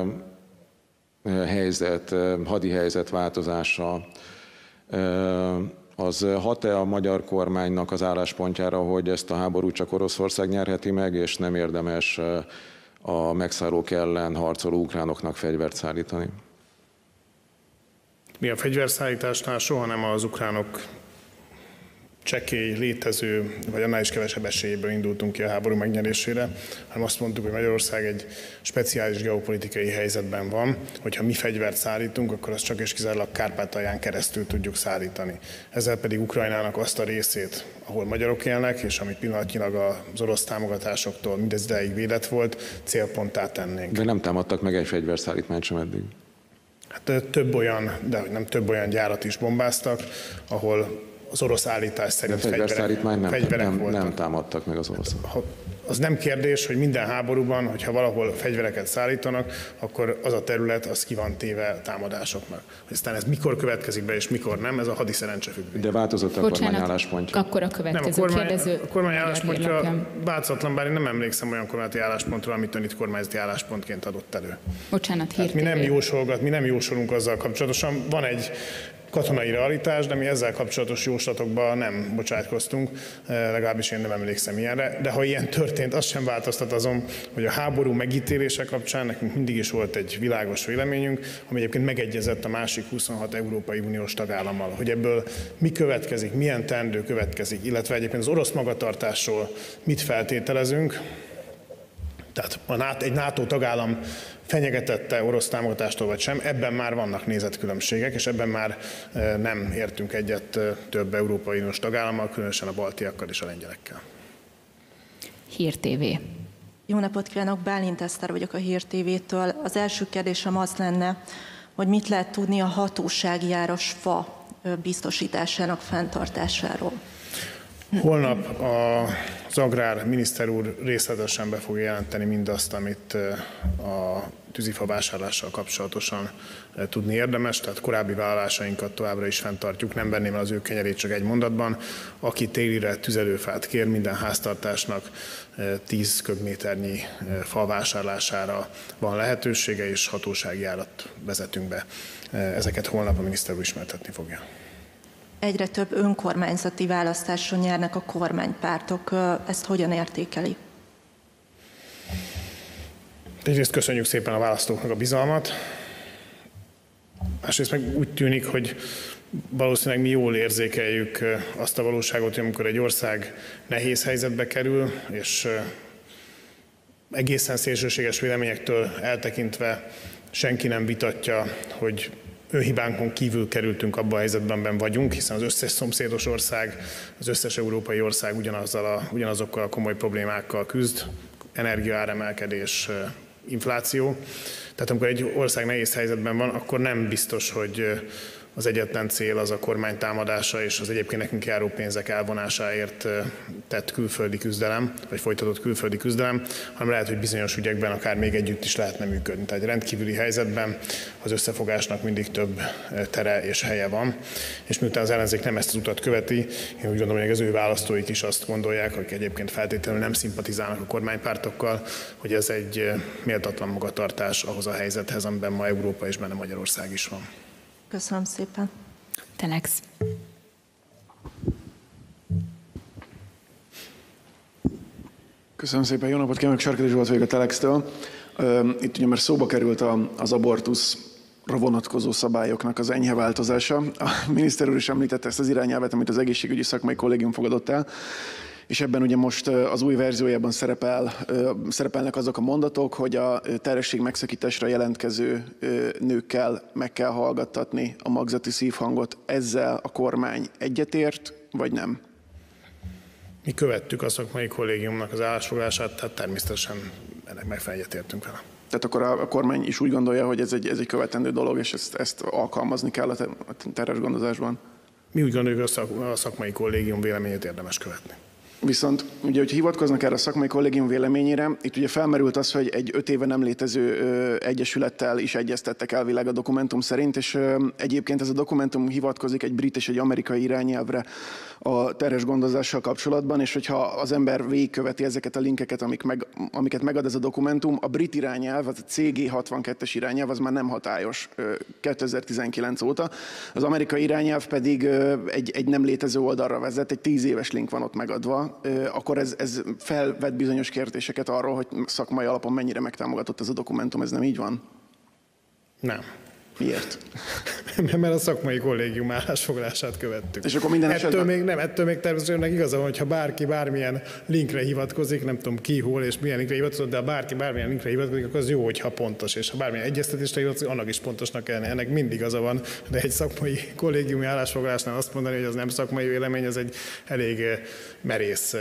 helyzet, hadi helyzet változása, az hat-e a magyar kormánynak az álláspontjára, hogy ezt a háborút csak Oroszország nyerheti meg, és nem érdemes a megszállók ellen harcoló ukránoknak fegyvert szállítani? Mi a fegyverszállításnál soha nem az ukránok csekély, létező, vagy annál is kevesebb esélyéből indultunk ki a háború megnyerésére, hanem azt mondtuk, hogy Magyarország egy speciális geopolitikai helyzetben van, hogyha mi fegyvert szállítunk, akkor azt csak és kizárólag Kárpátalján keresztül tudjuk szállítani. Ezzel pedig Ukrajnának azt a részét, ahol magyarok élnek, és amit pillanatnyilag az orosz támogatásoktól mindez ideig védett volt, célponttá tennénk. De nem támadtak meg egy fegyverszállítmányt sem eddig. Hát több olyan, de nem több olyan gyárat is bombáztak, ahol az orosz állítás szerint fegyverek, nem, fegyverek nem, voltak. Nem támadtak meg az oroszok. Az nem kérdés, hogy minden háborúban, hogyha valahol fegyvereket szállítanak, akkor az a terület az ki van téve támadásoknak. Aztán ez mikor következik be és mikor nem, ez a hadiszerencse függvény. De változott a kormány álláspontja. Akkor a következő nem, a kormány, kérdező. A kormány álláspontja változatlan, bár én nem emlékszem olyan kormányzati álláspontról, amit ön itt kormányzati álláspontként adott elő. Bocsánat, hír. Mi nem jósolgat, mi nem jósolunk azzal kapcsolatosan. Van egy katonai realitás, de mi ezzel kapcsolatos jóslatokban nem bocsátkoztunk, legalábbis én nem emlékszem ilyenre, de ha ilyen történt, az sem változtat azon, hogy a háború megítélése kapcsán nekünk mindig is volt egy világos véleményünk, ami egyébként megegyezett a másik huszonhat Európai Uniós tagállammal, hogy ebből mi következik, milyen teendő következik, illetve egyébként az orosz magatartásról mit feltételezünk. Tehát egy NATO tagállam fenyegetette orosz támogatástól vagy sem, ebben már vannak nézetkülönbségek, és ebben már nem értünk egyet több Európai Uniós tagállammal, különösen a baltiakkal és a lengyelekkel. Hír té vé. Jó napot kívánok, Bálint Eszter vagyok a Hír té vétől. Az első kérdésem az lenne, hogy mit lehet tudni a hatósági áras fa biztosításának fenntartásáról. Holnap az agrár miniszter úr részletesen be fogja jelenteni mindazt, amit a tűzifa vásárlással kapcsolatosan tudni érdemes, tehát korábbi vállalásainkat továbbra is fenntartjuk, nem venném el az ő kenyerét csak egy mondatban. Aki télire tüzelőfát kér, minden háztartásnak tíz köbméternyi fa vásárlására van lehetősége, és hatósági árat vezetünk be. Ezeket holnap a miniszter úr ismertetni fogja. Egyre több önkormányzati választáson nyernek a kormánypártok. Ezt hogyan értékeli? Egyrészt köszönjük szépen a választóknak a bizalmat. Másrészt meg úgy tűnik, hogy valószínűleg mi jól érzékeljük azt a valóságot, hogy amikor egy ország nehéz helyzetbe kerül, és egészen szélsőséges véleményektől eltekintve senki nem vitatja, hogy önhibánkon kívül kerültünk abba a helyzetben, amiben vagyunk, hiszen az összes szomszédos ország, az összes európai ország ugyanazzal a, ugyanazokkal a komoly problémákkal küzd, energiaáremelkedés, infláció. Tehát amikor egy ország nehéz helyzetben van, akkor nem biztos, hogy az egyetlen cél az a kormány támadása és az egyébként nekünk járó pénzek elvonásáért tett külföldi küzdelem, vagy folytatott külföldi küzdelem, hanem lehet, hogy bizonyos ügyekben akár még együtt is lehetne működni. Tehát egy rendkívüli helyzetben az összefogásnak mindig több tere és helye van, és miután az ellenzék nem ezt az utat követi, én úgy gondolom, hogy az ő választóik is azt gondolják, hogy egyébként feltétlenül nem szimpatizálnak a kormánypártokkal, hogy ez egy méltatlan magatartás ahhoz a helyzethez, amiben ma Európa és benne Magyarország is van. Köszönöm szépen. Telex. Köszönöm szépen, jó napot kívánok, Sarkadi Zsolt vagyok a Telextől. Itt ugye már szóba került az abortuszra vonatkozó szabályoknak az enyhe változása. A miniszter úr is említette ezt az irányelvet, amit az egészségügyi szakmai kollégium fogadott el, és ebben ugye most az új verziójában szerepel, szerepelnek azok a mondatok, hogy a terhesség megszakításra jelentkező nőkkel meg kell hallgattatni a magzati szívhangot. Ezzel a kormány egyetért, vagy nem? Mi követtük a szakmai kollégiumnak az állásfoglalását, tehát természetesen ennek megfelelően egyetértünk vele. Tehát akkor a kormány is úgy gondolja, hogy ez egy, ez egy követendő dolog, és ezt, ezt alkalmazni kell a terhes gondozásban? Mi úgy gondoljuk, hogy a szakmai kollégium véleményét érdemes követni. Viszont ugye, hogy hivatkoznak erre a szakmai kollégium véleményére, itt ugye felmerült az, hogy egy öt éve nem létező ö, egyesülettel is egyeztettek elvileg a dokumentum szerint, és ö, egyébként ez a dokumentum hivatkozik egy brit és egy amerikai irányelvre a terhes gondozással kapcsolatban, és hogyha az ember végigköveti ezeket a linkeket, amik meg, amiket megad ez a dokumentum, a brit irányelv, az a cé gé hatvankettes irányelv, az már nem hatályos ö, kétezer-tizenkilenc óta. Az amerikai irányelv pedig ö, egy, egy nem létező oldalra vezet, egy tíz éves link van ott megadva, akkor ez, ez felvet bizonyos kérdéseket arról, hogy szakmai alapon mennyire megtámogatott ez a dokumentum, ez nem így van? Nem. Miért? Mert a szakmai kollégium állásfoglalását követtük. És akkor minden ettől esetben... még nem, ettől még természetesen igaza, hogyha bárki bármilyen linkre hivatkozik, nem tudom ki, hol és milyen linkre hivatkozik, de ha bárki bármilyen linkre hivatkozik, akkor az jó, hogyha pontos, és ha bármilyen egyeztetésre hivatkozik, annak is pontosnak kellene. Ennek mindig igaza van, de egy szakmai kollégiumi állásfoglalásnál azt mondani, hogy az nem szakmai vélemény, ez egy elég merész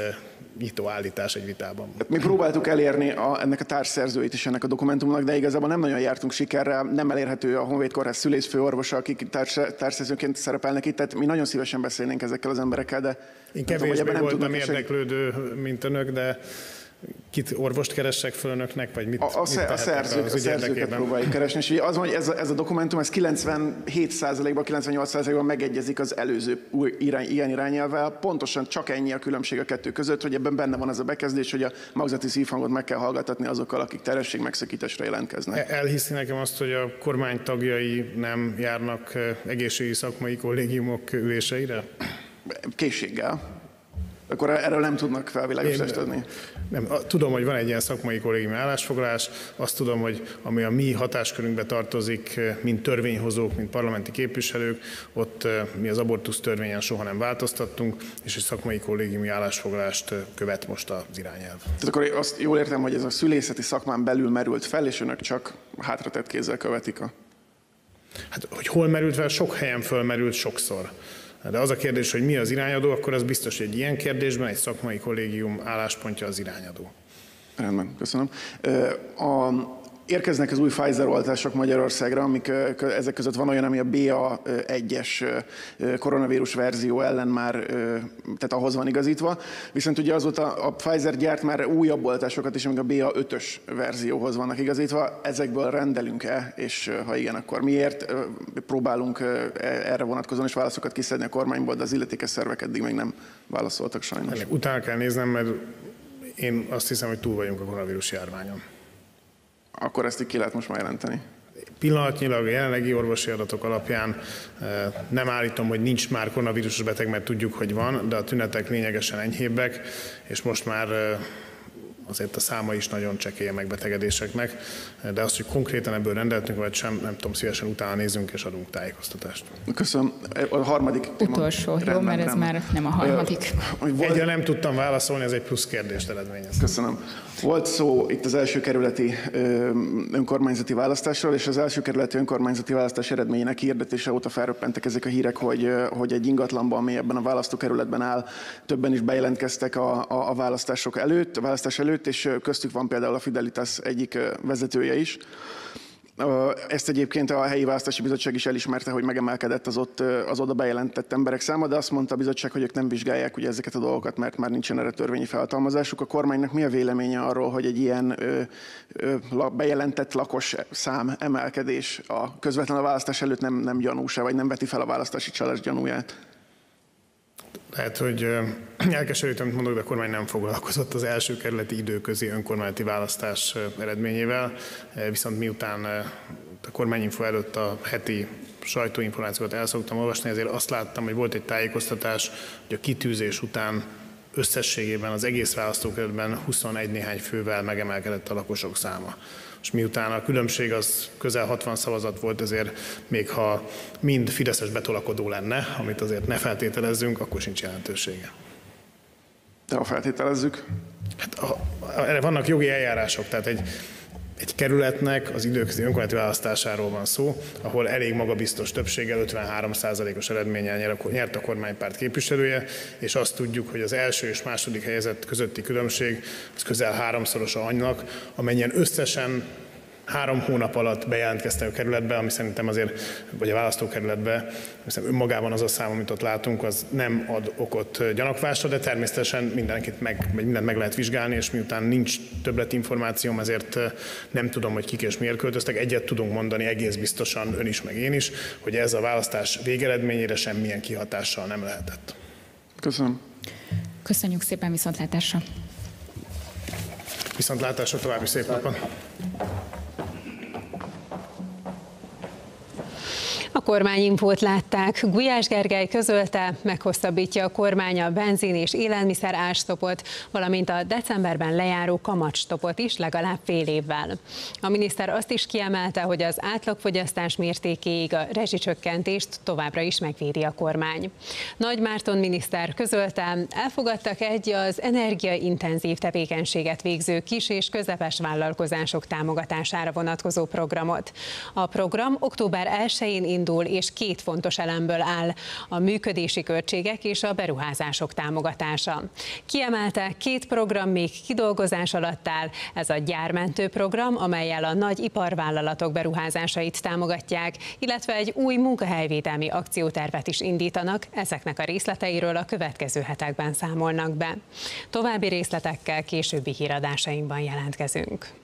nyitó állítás egy vitában. Mi próbáltuk elérni a, ennek a társszerzőit is ennek a dokumentumnak, de igazából nem nagyon jártunk sikerrel, nem elérhető a Honvéd Kórház szülészfőorvosa, akik társ, társszerzőként szerepelnek itt, tehát mi nagyon szívesen beszélnénk ezekkel az emberekkel, de én kevésbé voltam érdeklődő, mint önök, de kit orvost keressek föl önöknek, vagy mit, a, a, mit a szerzők, az a szerzőket próbáljuk keresni, és ugye az van, hogy ez a, ez a dokumentum, ez kilencvenhét százalékban, kilencvennyolc százalékban megegyezik az előző új irány, ilyen irányelvvel, pontosan csak ennyi a különbség a kettő között, hogy ebben benne van ez a bekezdés, hogy a magzati szívhangot meg kell hallgattatni azokkal, akik terhesség megszakításra jelentkeznek. Elhiszi nekem azt, hogy a kormány tagjai nem járnak egészségügyi szakmai kollégiumok üléseire? Készséggel. Akkor erről nem tudnak felvilágosítást adni? Nem, tudom, hogy van egy ilyen szakmai kollégiumi állásfoglalás, azt tudom, hogy ami a mi hatáskörünkbe tartozik, mint törvényhozók, mint parlamenti képviselők, ott mi az abortusz törvényen soha nem változtattunk, és egy szakmai kollégiumi állásfoglalást követ most az irányelv. Tehát akkor azt jól értem, hogy ez a szülészeti szakmán belül merült fel, és önök csak hátratett kézzel követik a... Hát, hogy hol merült fel, sok helyen fölmerült sokszor. De az a kérdés, hogy mi az irányadó, akkor az biztos, hogy egy ilyen kérdésben egy szakmai kollégium álláspontja az irányadó. Rendben, köszönöm. A, érkeznek az új Pfizer oltások Magyarországra, amik ezek között van olyan, ami a bé á egyes koronavírus verzió ellen már, tehát ahhoz van igazítva. Viszont ugye azóta a Pfizer gyárt már újabb oltásokat is, amik a bé á ötös verzióhoz vannak igazítva. Ezekből rendelünk-e, és ha igen, akkor miért? Próbálunk erre vonatkozóan is válaszokat kiszedni a kormányból, de az illetékes szervek eddig még nem válaszoltak sajnos. Ennek utána kell néznem, mert én azt hiszem, hogy túl vagyunk a koronavírus járványon. Akkor ezt így ki lehet most már jelenteni? Pillanatnyilag a jelenlegi orvosi adatok alapján nem állítom, hogy nincs már koronavírusos beteg, mert tudjuk, hogy van, de a tünetek lényegesen enyhébbek, és most már azért a száma is nagyon csekély a megbetegedéseknek, de azt, hogy konkrétan ebből rendeltünk, vagy sem, nem tudom, szívesen utána nézzünk és adunk tájékoztatást. Köszönöm. A harmadik téma. Utolsó, jó, mert ez már nem a harmadik. Egyre nem tudtam válaszolni, ez egy plusz kérdést eredményez. Köszönöm. Volt szó itt az első kerületi önkormányzati választásról, és az első kerületi önkormányzati választás eredményének hirdetése óta felröppentek ezek a hírek, hogy, hogy egy ingatlanban, ami ebben a választókerületben áll, többen is bejelentkeztek a, a, a választások előtt, a választás előtt, és köztük van például a Fidelitas egyik vezetője is. Ezt egyébként a helyi választási bizottság is elismerte, hogy megemelkedett az, ott, az oda bejelentett emberek száma, de azt mondta a bizottság, hogy ők nem vizsgálják ugye ezeket a dolgokat, mert már nincsen erre törvényi felhatalmazásuk. A kormánynak mi a véleménye arról, hogy egy ilyen ö, ö, bejelentett lakos szám emelkedés a közvetlen a választás előtt nem, nem gyanús-e, vagy nem veti fel a választási csalás gyanúját? Lehet, hogy elkeserült, amit mondok, de a kormány nem foglalkozott az első kerületi időközi önkormányzati választás eredményével, viszont miután a kormányinfo előtt a heti sajtóinformációkat el szoktam olvasni, ezért azt láttam, hogy volt egy tájékoztatás, hogy a kitűzés után összességében az egész választókerületben huszonegy néhány fővel megemelkedett a lakosok száma. És miután a különbség az közel hatvan szavazat volt, ezért még ha mind fideszes betolakodó lenne, amit azért ne feltételezzünk, akkor sincs jelentősége. De ha feltételezzük? Hát a, a, erre vannak jogi eljárások, tehát egy, egy kerületnek az időközi önkormányzati választásáról van szó, ahol elég magabiztos többséggel, ötvenhárom százalékos eredménnyel nyert a kormánypárt képviselője, és azt tudjuk, hogy az első és második helyezett közötti különbség az közel háromszorosa annak, amennyien összesen három hónap alatt bejelentkeztek a kerületbe, ami szerintem azért, vagy a választókerületbe, hiszen önmagában az a szám, amit ott látunk, az nem ad okot gyanakvásra, de természetesen mindenkit meg, vagy mindent meg lehet vizsgálni, és miután nincs többletinformációm, ezért nem tudom, hogy kik és miért költöztek. Egyet tudunk mondani egész biztosan, ön is, meg én is, hogy ez a választás végeredményére semmilyen kihatással nem lehetett. Köszönöm. Köszönjük szépen, viszontlátásra. Viszontlátásra, további szép napot. A kormányinfót látták. Gulyás Gergely közölte, meghosszabbítja a kormány a benzin és élelmiszer árstopot, valamint a decemberben lejáró kamatstopot is legalább fél évvel. A miniszter azt is kiemelte, hogy az átlagfogyasztás mértékéig a rezsicsökkentést továbbra is megvédi a kormány. Nagy Márton miniszter közölte, elfogadtak egy az energiaintenzív tevékenységet végző kis és közepes vállalkozások támogatására vonatkozó programot. A program október elsején indul indul, és két fontos elemből áll: a működési költségek és a beruházások támogatása. Kiemelte, két program még kidolgozás alatt áll, ez a gyármentő program, amellyel a nagy iparvállalatok beruházásait támogatják, illetve egy új munkahelyvédelmi akciótervet is indítanak, ezeknek a részleteiről a következő hetekben számolnak be. További részletekkel későbbi híradásainkban jelentkezünk.